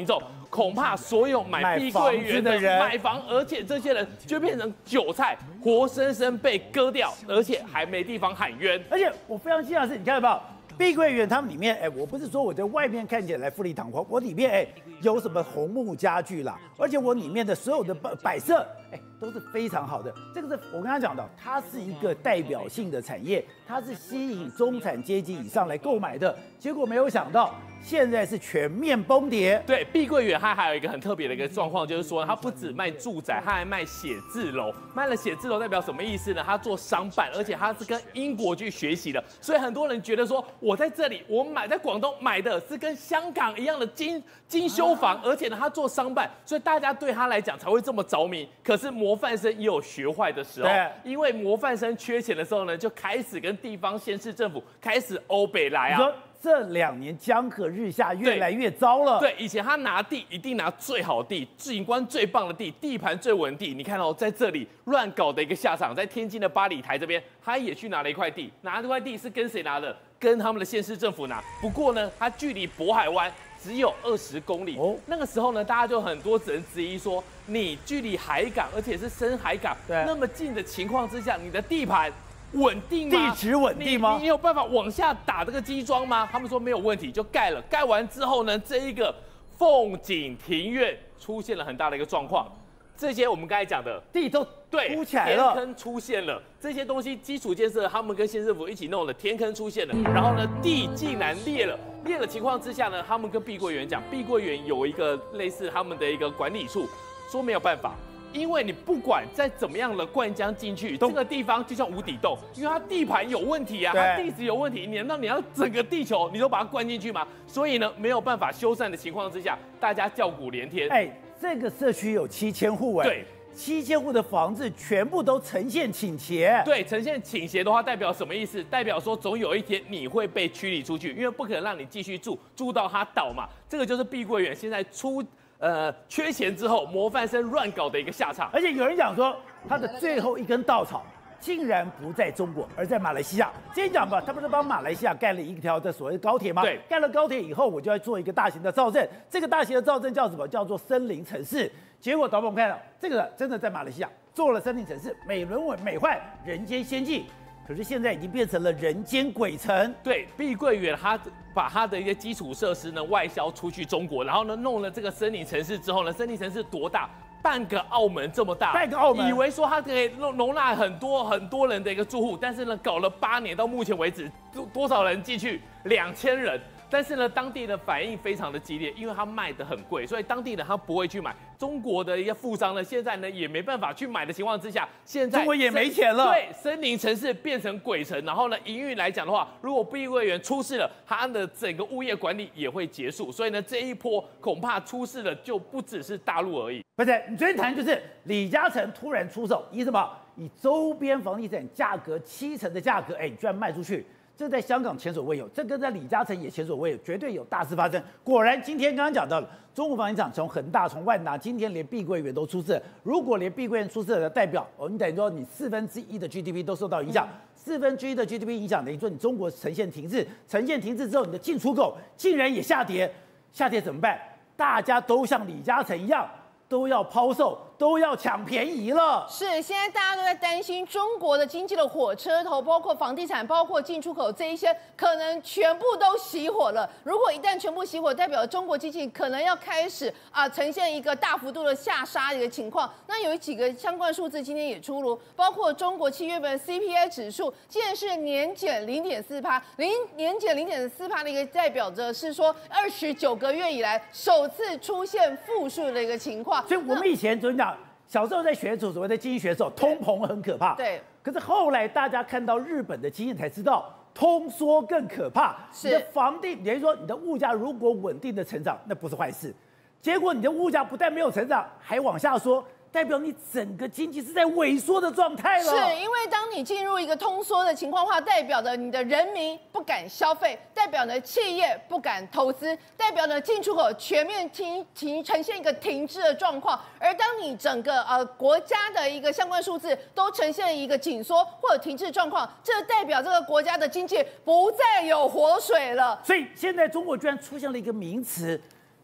恐怕所有买碧桂园的人买房，而且这些人就变成韭菜，活生生被割掉，而且还没地方喊冤。 而且我非常惊讶的是，你看到没有？碧桂园他们里面，哎，我不是说我在外面看起来富丽堂皇，我里面哎有什么红木家具啦，而且我里面的所有的摆摆设，哎，都是非常好的。这个是我刚刚讲的，它是一个代表性的产业，它是吸引中产阶级以上来购买的。结果没有想到，现在是全面崩跌。 对，碧桂园它还有一个很特别的一个状况，就是说它不只卖住宅，它还卖写字楼。卖了写字楼代表什么意思呢？它做商办，而且它是跟英国去学习的，所以很多人觉得说，我在这里，我买在广东买的是跟香港一样的精精修房，而且呢，它做商办，所以大家对它来讲才会这么着迷。可是模范生也有学坏的时候，因为模范生缺钱的时候呢，就开始跟地方县市政府开始欧北来啊。 这两年江河日下，越来越糟了。 对，以前他拿地一定拿最好地、景观最棒的地、地盘最稳地。你看哦，在这里乱搞的一个下场，在天津的八里台这边，他也去拿了一块地，拿这块地是跟谁拿的？跟他们的县市政府拿。不过呢，它距离渤海湾只有二十公里。哦，那个时候呢，大家就很多人质疑说，你距离海港，而且是深海港那么近的情况之下，你的地盘稳定吗？ 地质稳定吗？ 你, 你有办法往下打这个基桩吗？他们说没有问题，就盖了。盖完之后呢，这一个凤景庭院出现了很大的一个状况。这些我们刚才讲的地都对铺起来了， 填坑出现了，这些东西基础建设，他们跟县政府一起弄的，填坑出现了，然后呢，地竟然裂了。裂的情况之下呢，他们跟碧桂园讲，碧桂园有一个类似他们的一个管理处，说没有办法。因为你不管再怎么样的灌浆进去，这个地方就像无底洞，因为它地盘有问题啊，它地质有问题，难道你要整个地球你都把它灌进去吗？所以呢，没有办法修缮的情况之下，大家叫苦连天。 哎，这个社区有七千户哎， 对， 七千户的房子全部都呈现倾斜。 对，呈现倾斜的话，代表什么意思？代表说总有一天你会被驱离出去，因为不可能让你继续住，住到它倒嘛。这个就是碧桂园现在出。呃，缺钱之后，模范生乱搞的一个下场。 而且有人讲说，他的最后一根稻草竟然不在中国，而在马来西亚。之前讲吧，他不是帮马来西亚盖了一条的所谓的高铁吗？ 对， 盖了高铁以后，我就要做一个大型的造镇。这个大型的造镇叫什么？叫做森林城市。结果导播我们看到，这个真的在马来西亚做了森林城市，美轮美奂，人间仙境。可是现在已经变成了人间鬼城。 对，碧桂园它把它的一些基础设施呢外销出去中国，然后呢弄了这个森林城市之后呢，森林城市多大？半个澳门这么大， 半个澳门， 以为说它可以容容纳很多很多人的一个住户，但是呢搞了八年，到目前为止多多少人进去？两千人。但是呢，当地的反应非常的激烈，因为它卖的很贵，所以当地人他不会去买。中国的一些富商呢，现在呢也没办法去买的情况之下，现在中国也没钱了。 对，森林城市变成鬼城，然后呢，营运来讲的话，如果碧桂园出事了，它的整个物业管理也会结束。所以呢，这一波恐怕出事了，就不只是大陆而已。 不是，你昨天谈就是李嘉诚突然出手，以什么？以周边房地产价格七成的价格，哎，你居然卖出去。这在香港前所未有，这跟在李嘉诚也前所未有，绝对有大事发生。果然，今天刚刚讲到了，中国房地产从恒大、从万达，今天连碧桂园都出事。如果连碧桂园出事的代表，哦，你等于说你四分之一的 G D P 都受到影响，四分之一的 G D P 影响，等于说你中国呈现停滞，呈现停滞之后，你的进出口竟然也下跌，下跌怎么办？大家都像李嘉诚一样，都要抛售。都要抢便宜了。 是，现在大家都在担心中国的经济的火车头，包括房地产，包括进出口这一些，可能全部都熄火了。如果一旦全部熄火，代表中国经济可能要开始啊、呃、呈现一个大幅度的下杀的一个情况。那有几个相关数字今天也出炉，包括中国七月份 C P I 指数竟然是年减零点四趴，零年减零点四趴的一个代表着是说二十九个月以来首次出现负数的一个情况。 所以我们以前总讲。小时候在学所谓的经济学的时候，通膨很可怕。 对。 可是后来大家看到日本的经验才知道，通缩更可怕。 是。 你的房地，也就是说你的物价如果稳定的成长，那不是坏事。结果你的物价不但没有成长，还往下缩。代表你整个经济是在萎缩的状态了。 是因为当你进入一个通缩的情况的话，代表着你的人民不敢消费，代表呢企业不敢投资，代表呢进出口全面停停呈现一个停滞的状况。而当你整个呃国家的一个相关数字都呈现一个紧缩或者停滞状况，这代表这个国家的经济不再有活水了。 所以现在中国居然出现了一个名词。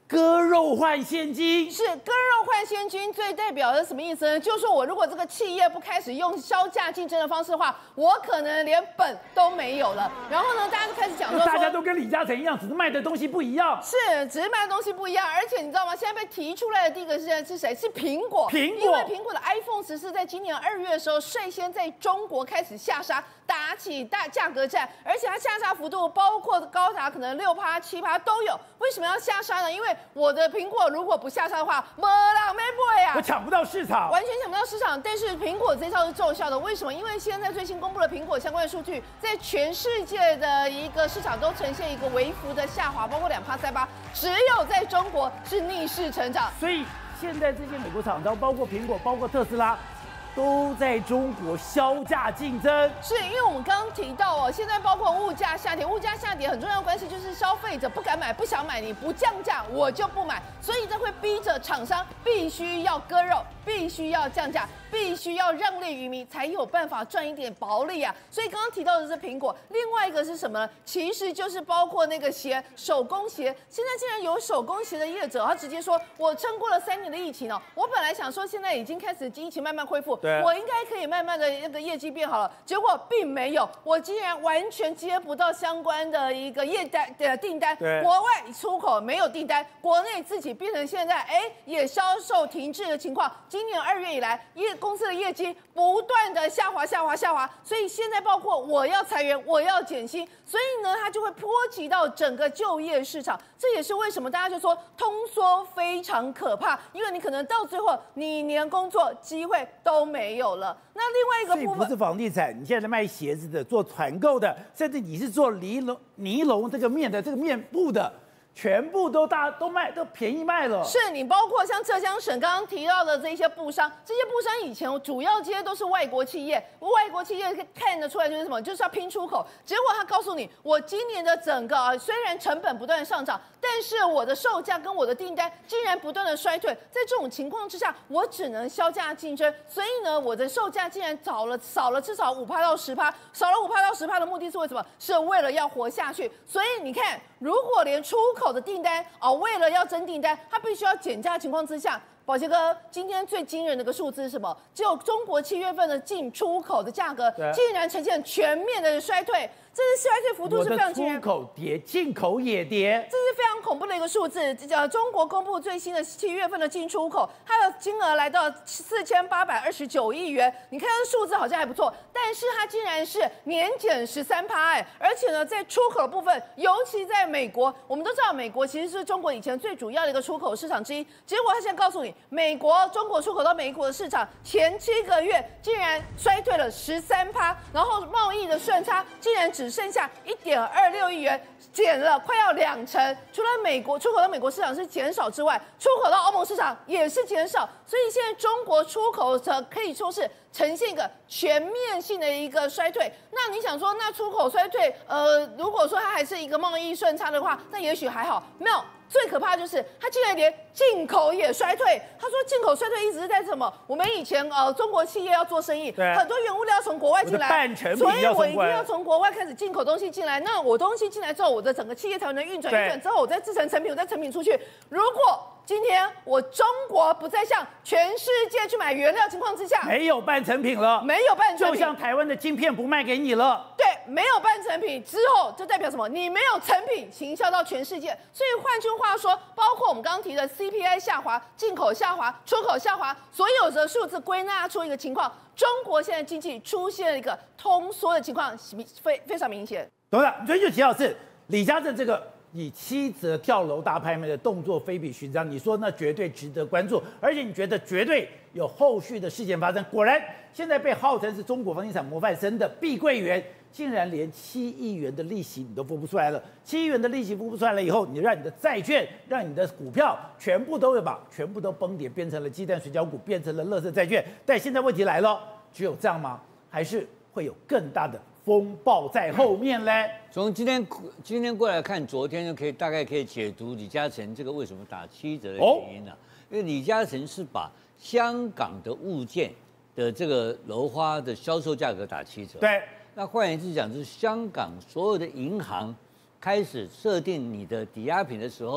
割肉换现金。 是割肉换现金，最代表的什么意思呢？就是说我如果这个企业不开始用销价竞争的方式的话，我可能连本都没有了。然后呢，大家就开始讲说， 大家都跟李嘉诚一样，只是卖的东西不一样。 是，只是卖的东西不一样。而且你知道吗？现在被提出来的第一个是是谁？是苹果。 苹果， 因为苹果的 iPhone 十四在今年二月的时候率先在中国开始下杀，打起大价格战，而且它下杀幅度包括高达可能六趴、七趴都有。为什么要下杀呢？因为我的苹果如果不下杀的话，没人没买啊， 我抢不到市场， 完全抢不到市场。但是苹果这招是奏效的，为什么？因为现在最新公布了苹果相关的数据，在全世界的一个市场都呈现一个微幅的下滑，包括两趴、三趴，只有在中国是逆势成长。 所以现在这些美国厂商，包括苹果、包括特斯拉，都在中国销价竞争。 是因为我们刚刚提到哦，现在包括物价下跌，物价下跌很重要的关系就是消费者不敢买、不想买，你不降价我就不买，所以这会逼着厂商必须要割肉，必须要降价，必须要让利于民，才有办法赚一点薄利啊。所以刚刚提到的是苹果，另外一个是什么呢？其实就是包括那个鞋，手工鞋。现在竟然有手工鞋的业者，他直接说，我撑过了三年的疫情哦，我本来想说现在已经开始疫情慢慢恢复。我应该可以慢慢的那个业绩变好了，结果并没有，我竟然完全接不到相关的一个业单的订单，国外出口没有订单，国内自己变成现在哎也销售停滞的情况。今年二月以来，业公司的业绩不断的下滑下滑下滑，所以现在包括我要裁员，我要减薪，所以呢它就会波及到整个就业市场。这也是为什么大家就说通缩非常可怕，因为你可能到最后你连工作机会都没没有了。那另外一个部分， 所以不是房地产，你现在卖鞋子的、做团购的，甚至你是做尼龙尼龙这个面的、这个面布的，全部都大都卖都便宜卖了。 是你包括像浙江省刚刚提到的这些布商，这些布商以前主要这些都是外国企业，外国企业看得出来就是什么，就是要拼出口。结果他告诉你，我今年的整个啊，虽然成本不断上涨，但是我的售价跟我的订单竟然不断的衰退。在这种情况之下，我只能销价竞争，所以呢，我的售价竟然少了少了至少五趴到十趴，少了五趴到十趴的目的是为什么？是为了要活下去。所以你看，如果连出口的订单啊、哦，为了要增订单，它必须要减价的情况之下，宝杰哥，今天最惊人的一个数字是什么？只有中国七月份的进出口的价格竟然呈现全面的衰退，这是衰退幅度是非常惊人。 出口跌，进口也跌， 这是非常恐怖的一个数字。呃，中国公布最新的七月份的进出口，它的金额来到四千八百二十九亿元。你看这数字好像还不错，但是它竟然是年减十三趴，哎，而且呢，在出口的部分，尤其在美国，我们都知道美国其实是中国以前最主要的一个出口市场之一。结果他现在告诉你，美国中国出口到美国的市场前七个月竟然衰退了十三趴，然后贸易的顺差竟然只剩下一点二六亿元，减了快要两成。除了美国出口到美国市场是减少之外，出口到欧盟市场也是减少。所以现在中国出口的可以说是呈现一个全面性的一个衰退。那你想说，那出口衰退，呃，如果说它还是一个贸易顺差的话，那也许还好。没有。最可怕的就是它竟然连进口也衰退。他说进口衰退一直是在什么？我们以前呃中国企业要做生意，很多原物料从国外进来，所以我一定要从国外开始进口东西进来。那我东西进来之后，我的整个企业才能运转，运转之后我再制成成品，我再成品出去。如果今天我中国不再向全世界去买原料情况之下， 没有半成品了， 没有半成品， 就像台湾的晶片不卖给你了， 对，没有半成品之后，就代表什么？你没有成品行销到全世界。所以换句话说，包括我们刚刚提的 C P I 下滑、进口下滑、出口下滑，所有的数字归纳出一个情况：中国现在经济出现了一个通缩的情况，非非常明显。 董事长，所以就提到是李嘉诚这个。以七折跳楼大拍卖的动作非比寻常，你说那绝对值得关注，而且你觉得绝对有后续的事件发生。果然，现在被号称是中国房地产模范生的碧桂园，竟然连七亿元的利息你都付不出来了。七亿元的利息付不出来了以后，你让你的债券、让你的股票全部都有吧，全部都崩跌，变成了鸡蛋水饺股，变成了垃圾债券。但现在问题来了，只有这样吗？还是会有更大的风暴在后面嘞？ 从今天今天过来看，昨天就可以大概可以解读李嘉诚这个为什么打七折的原因了、啊。哦、因为李嘉诚是把香港的物件的这个楼花的销售价格打七折。 对。 那换言之讲，就是香港所有的银行开始设定你的抵押品的时候，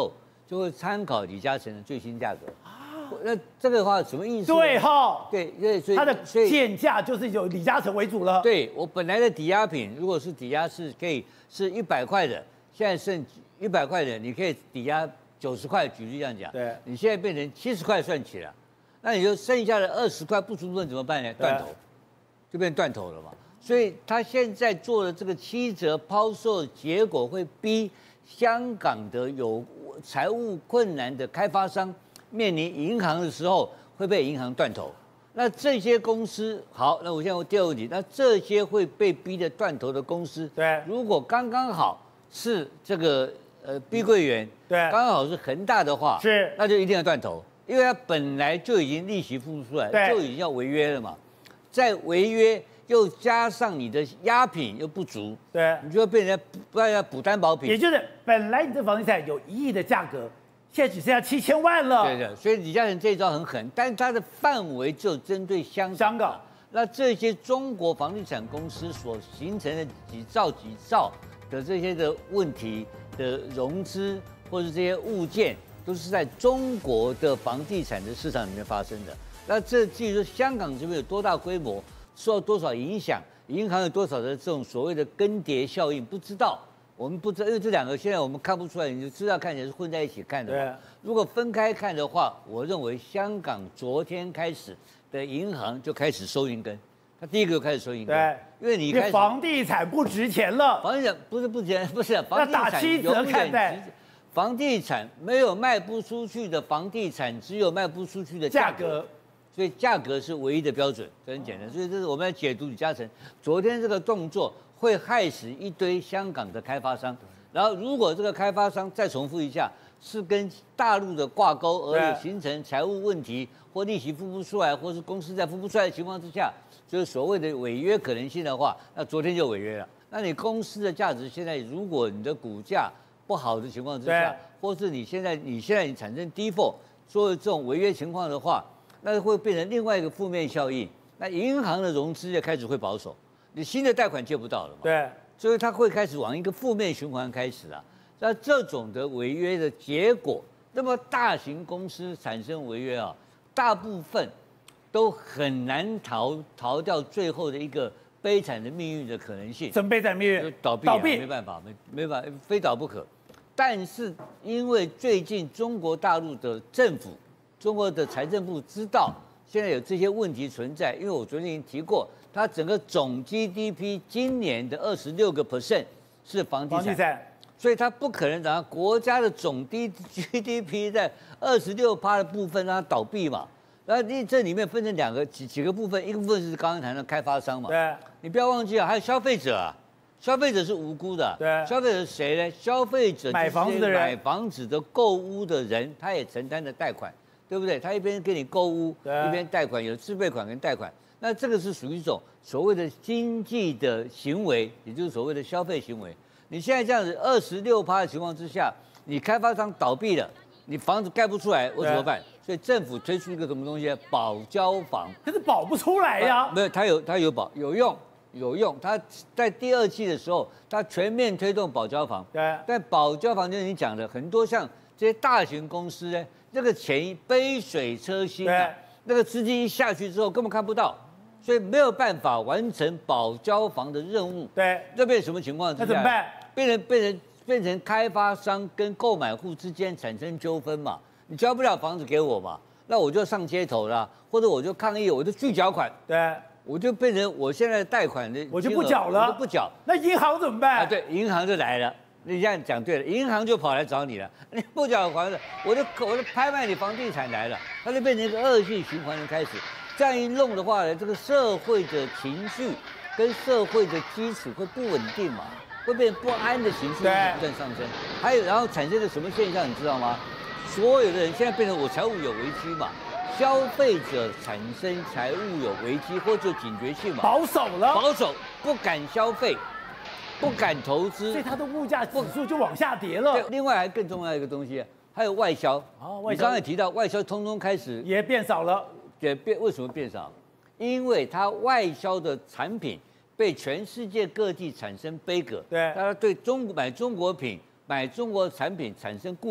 就会参考李嘉诚的最新价格。那这个的话什么意思？ 对哈， 对，因为所以它的所以建价就是由李嘉诚为主了。 对我本来的抵押品，如果是抵押是可以是一百块的，现在剩一百块的，你可以抵押九十块，举例这样讲。 对， 你现在变成七十块算起了，那你就剩下的二十块不足部分怎么办呢？断头，就变断头了嘛。所以他现在做的这个七折抛售，结果会逼香港的有财务困难的开发商面临银行的时候，会被银行断头。那这些公司好，那我现在问第二个问题，那这些会被逼的断头的公司， 对， 如果刚刚好是这个呃碧桂园， 对， 刚刚好是恒大的话， 是， 那就一定要断头，因为它本来就已经利息付不出来，就已经要违约了嘛，再违约又加上你的押品又不足， 对， 你就会被人家不让人家补担保品， 也就是本来你这房地产有一亿的价格。现在只剩下七千万了。 对的，所以李嘉诚这一招很狠，但是它的范围只有针对香港。 香港， 那这些中国房地产公司所形成的几兆几兆的这些的问题的融资，或者这些物件，都是在中国的房地产的市场里面发生的。那这至于说香港这边有多大规模，受到多少影响，银行有多少的这种所谓的更迭效应，不知道。我们不知道，因为这两个现在我们看不出来，你就知道看起来是混在一起看的。 对， 如果分开看的话，我认为香港昨天开始的银行就开始收银根，它第一个就开始收银根。 对， 因为你开始房地产不值钱了。 房地产不是不值钱，不是房地产要打七折看待。 房地产没有卖不出去的房地产，只有卖不出去的价格。价格所以价格是唯一的标准，这很简单。所以这是我们来解读李嘉诚昨天这个动作。会害死一堆香港的开发商，然后如果这个开发商再重复一下，是跟大陆的挂钩，而形成财务问题或利息付不出来，或是公司在付不出来的情况之下，就是所谓的违约可能性的话，那昨天就违约了。那你公司的价值现在，如果你的股价不好的情况之下，或是你现在你现在你产生 default 所有这种违约情况的话，那会变成另外一个负面效应。那银行的融资也开始会保守。你新的贷款借不到了嘛？ 对， 所以它会开始往一个负面循环开始啊。那这种的违约的结果，那么大型公司产生违约啊，大部分都很难逃逃掉最后的一个悲惨的命运的可能性。 什么悲惨命运？ 倒闭、啊， 倒闭， 没办法，没没办法，非倒不可。但是因为最近中国大陆的政府、中国的财政部知道现在有这些问题存在，因为我昨天已经提过。它整个总 G D P 今年的二十六个 percent 是房地产，房地产，所以它不可能让国家的总 G D P 在二十六趴的部分让它倒闭嘛。那你这里面分成两个几几个部分，一个部分是刚刚谈的开发商嘛， 对， 你不要忘记啊，还有消费者啊，消费者是无辜的， 对， 消费者是谁呢？消费者买房子的人， 买房子的购屋的人，他也承担的贷款，对不对？他一边给你购屋，一边贷款，有自备款跟贷款。那这个是属于一种所谓的经济的行为，也就是所谓的消费行为。你现在这样子二十六趴的情况之下，你开发商倒闭了，你房子盖不出来，我怎么办？所以政府推出一个什么东西？保交房。 可是保不出来呀、啊。 没有，它有它有保有用有用。它在第二季的时候，它全面推动保交房。 对。 但保交房就是你讲的，很多像这些大型公司呢，这个钱杯水车薪啊，那个资金一下去之后根本看不到。所以没有办法完成保交房的任务， 对， 这变成什么情况？ 那怎么办？ 变成变成变成开发商跟购买户之间产生纠纷嘛？你交不了房子给我嘛？那我就上街头啦，或者我就抗议，我就拒缴款， 对， 我就变成我现在贷款的我就不缴了， 我就不缴。 那银行怎么办？ 啊，对，银行就来了。你这样讲对了，银行就跑来找你了。你不缴房子，我就我就拍卖你房地产来了，它就变成一个恶性循环的开始。这样一弄的话呢，这个社会的情绪跟社会的基础会不稳定嘛，会变不安的情绪不断上升。还有，然后产生了什么现象，你知道吗？所有的人现在变成我财务有危机嘛，消费者产生财务有危机或者警觉性嘛， 保守了， 保守不敢消费，不敢投资， 所以它的物价指数就往下跌了。 另外还更重要一个东西，还有外销。哦，外销。你刚才提到外销，通通开始也变少了。 也变为什么变少？因为它外销的产品被全世界各地产生杯葛， 对， 大家对中国买中国品、买中国产品产生顾虑，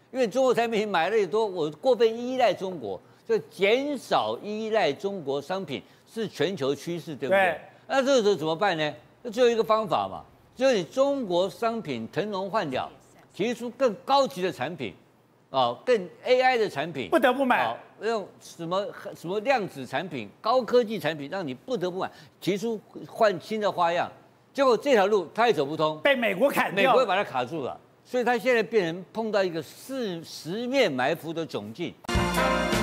因为中国产品买了越多，我过分依赖中国，就减少依赖中国商品是全球趋势，对不对？ 对那这个时候怎么办呢？那只有一个方法嘛，就是你中国商品腾笼换鸟，提出更高级的产品，啊，更 A I 的产品， 不得不买。 用什么什么量子产品、高科技产品，让你不得不买，提出换新的花样。结果这条路他也走不通， 被美国砍掉， 美国把它卡住了，所以他现在变成碰到一个四十面埋伏的窘境。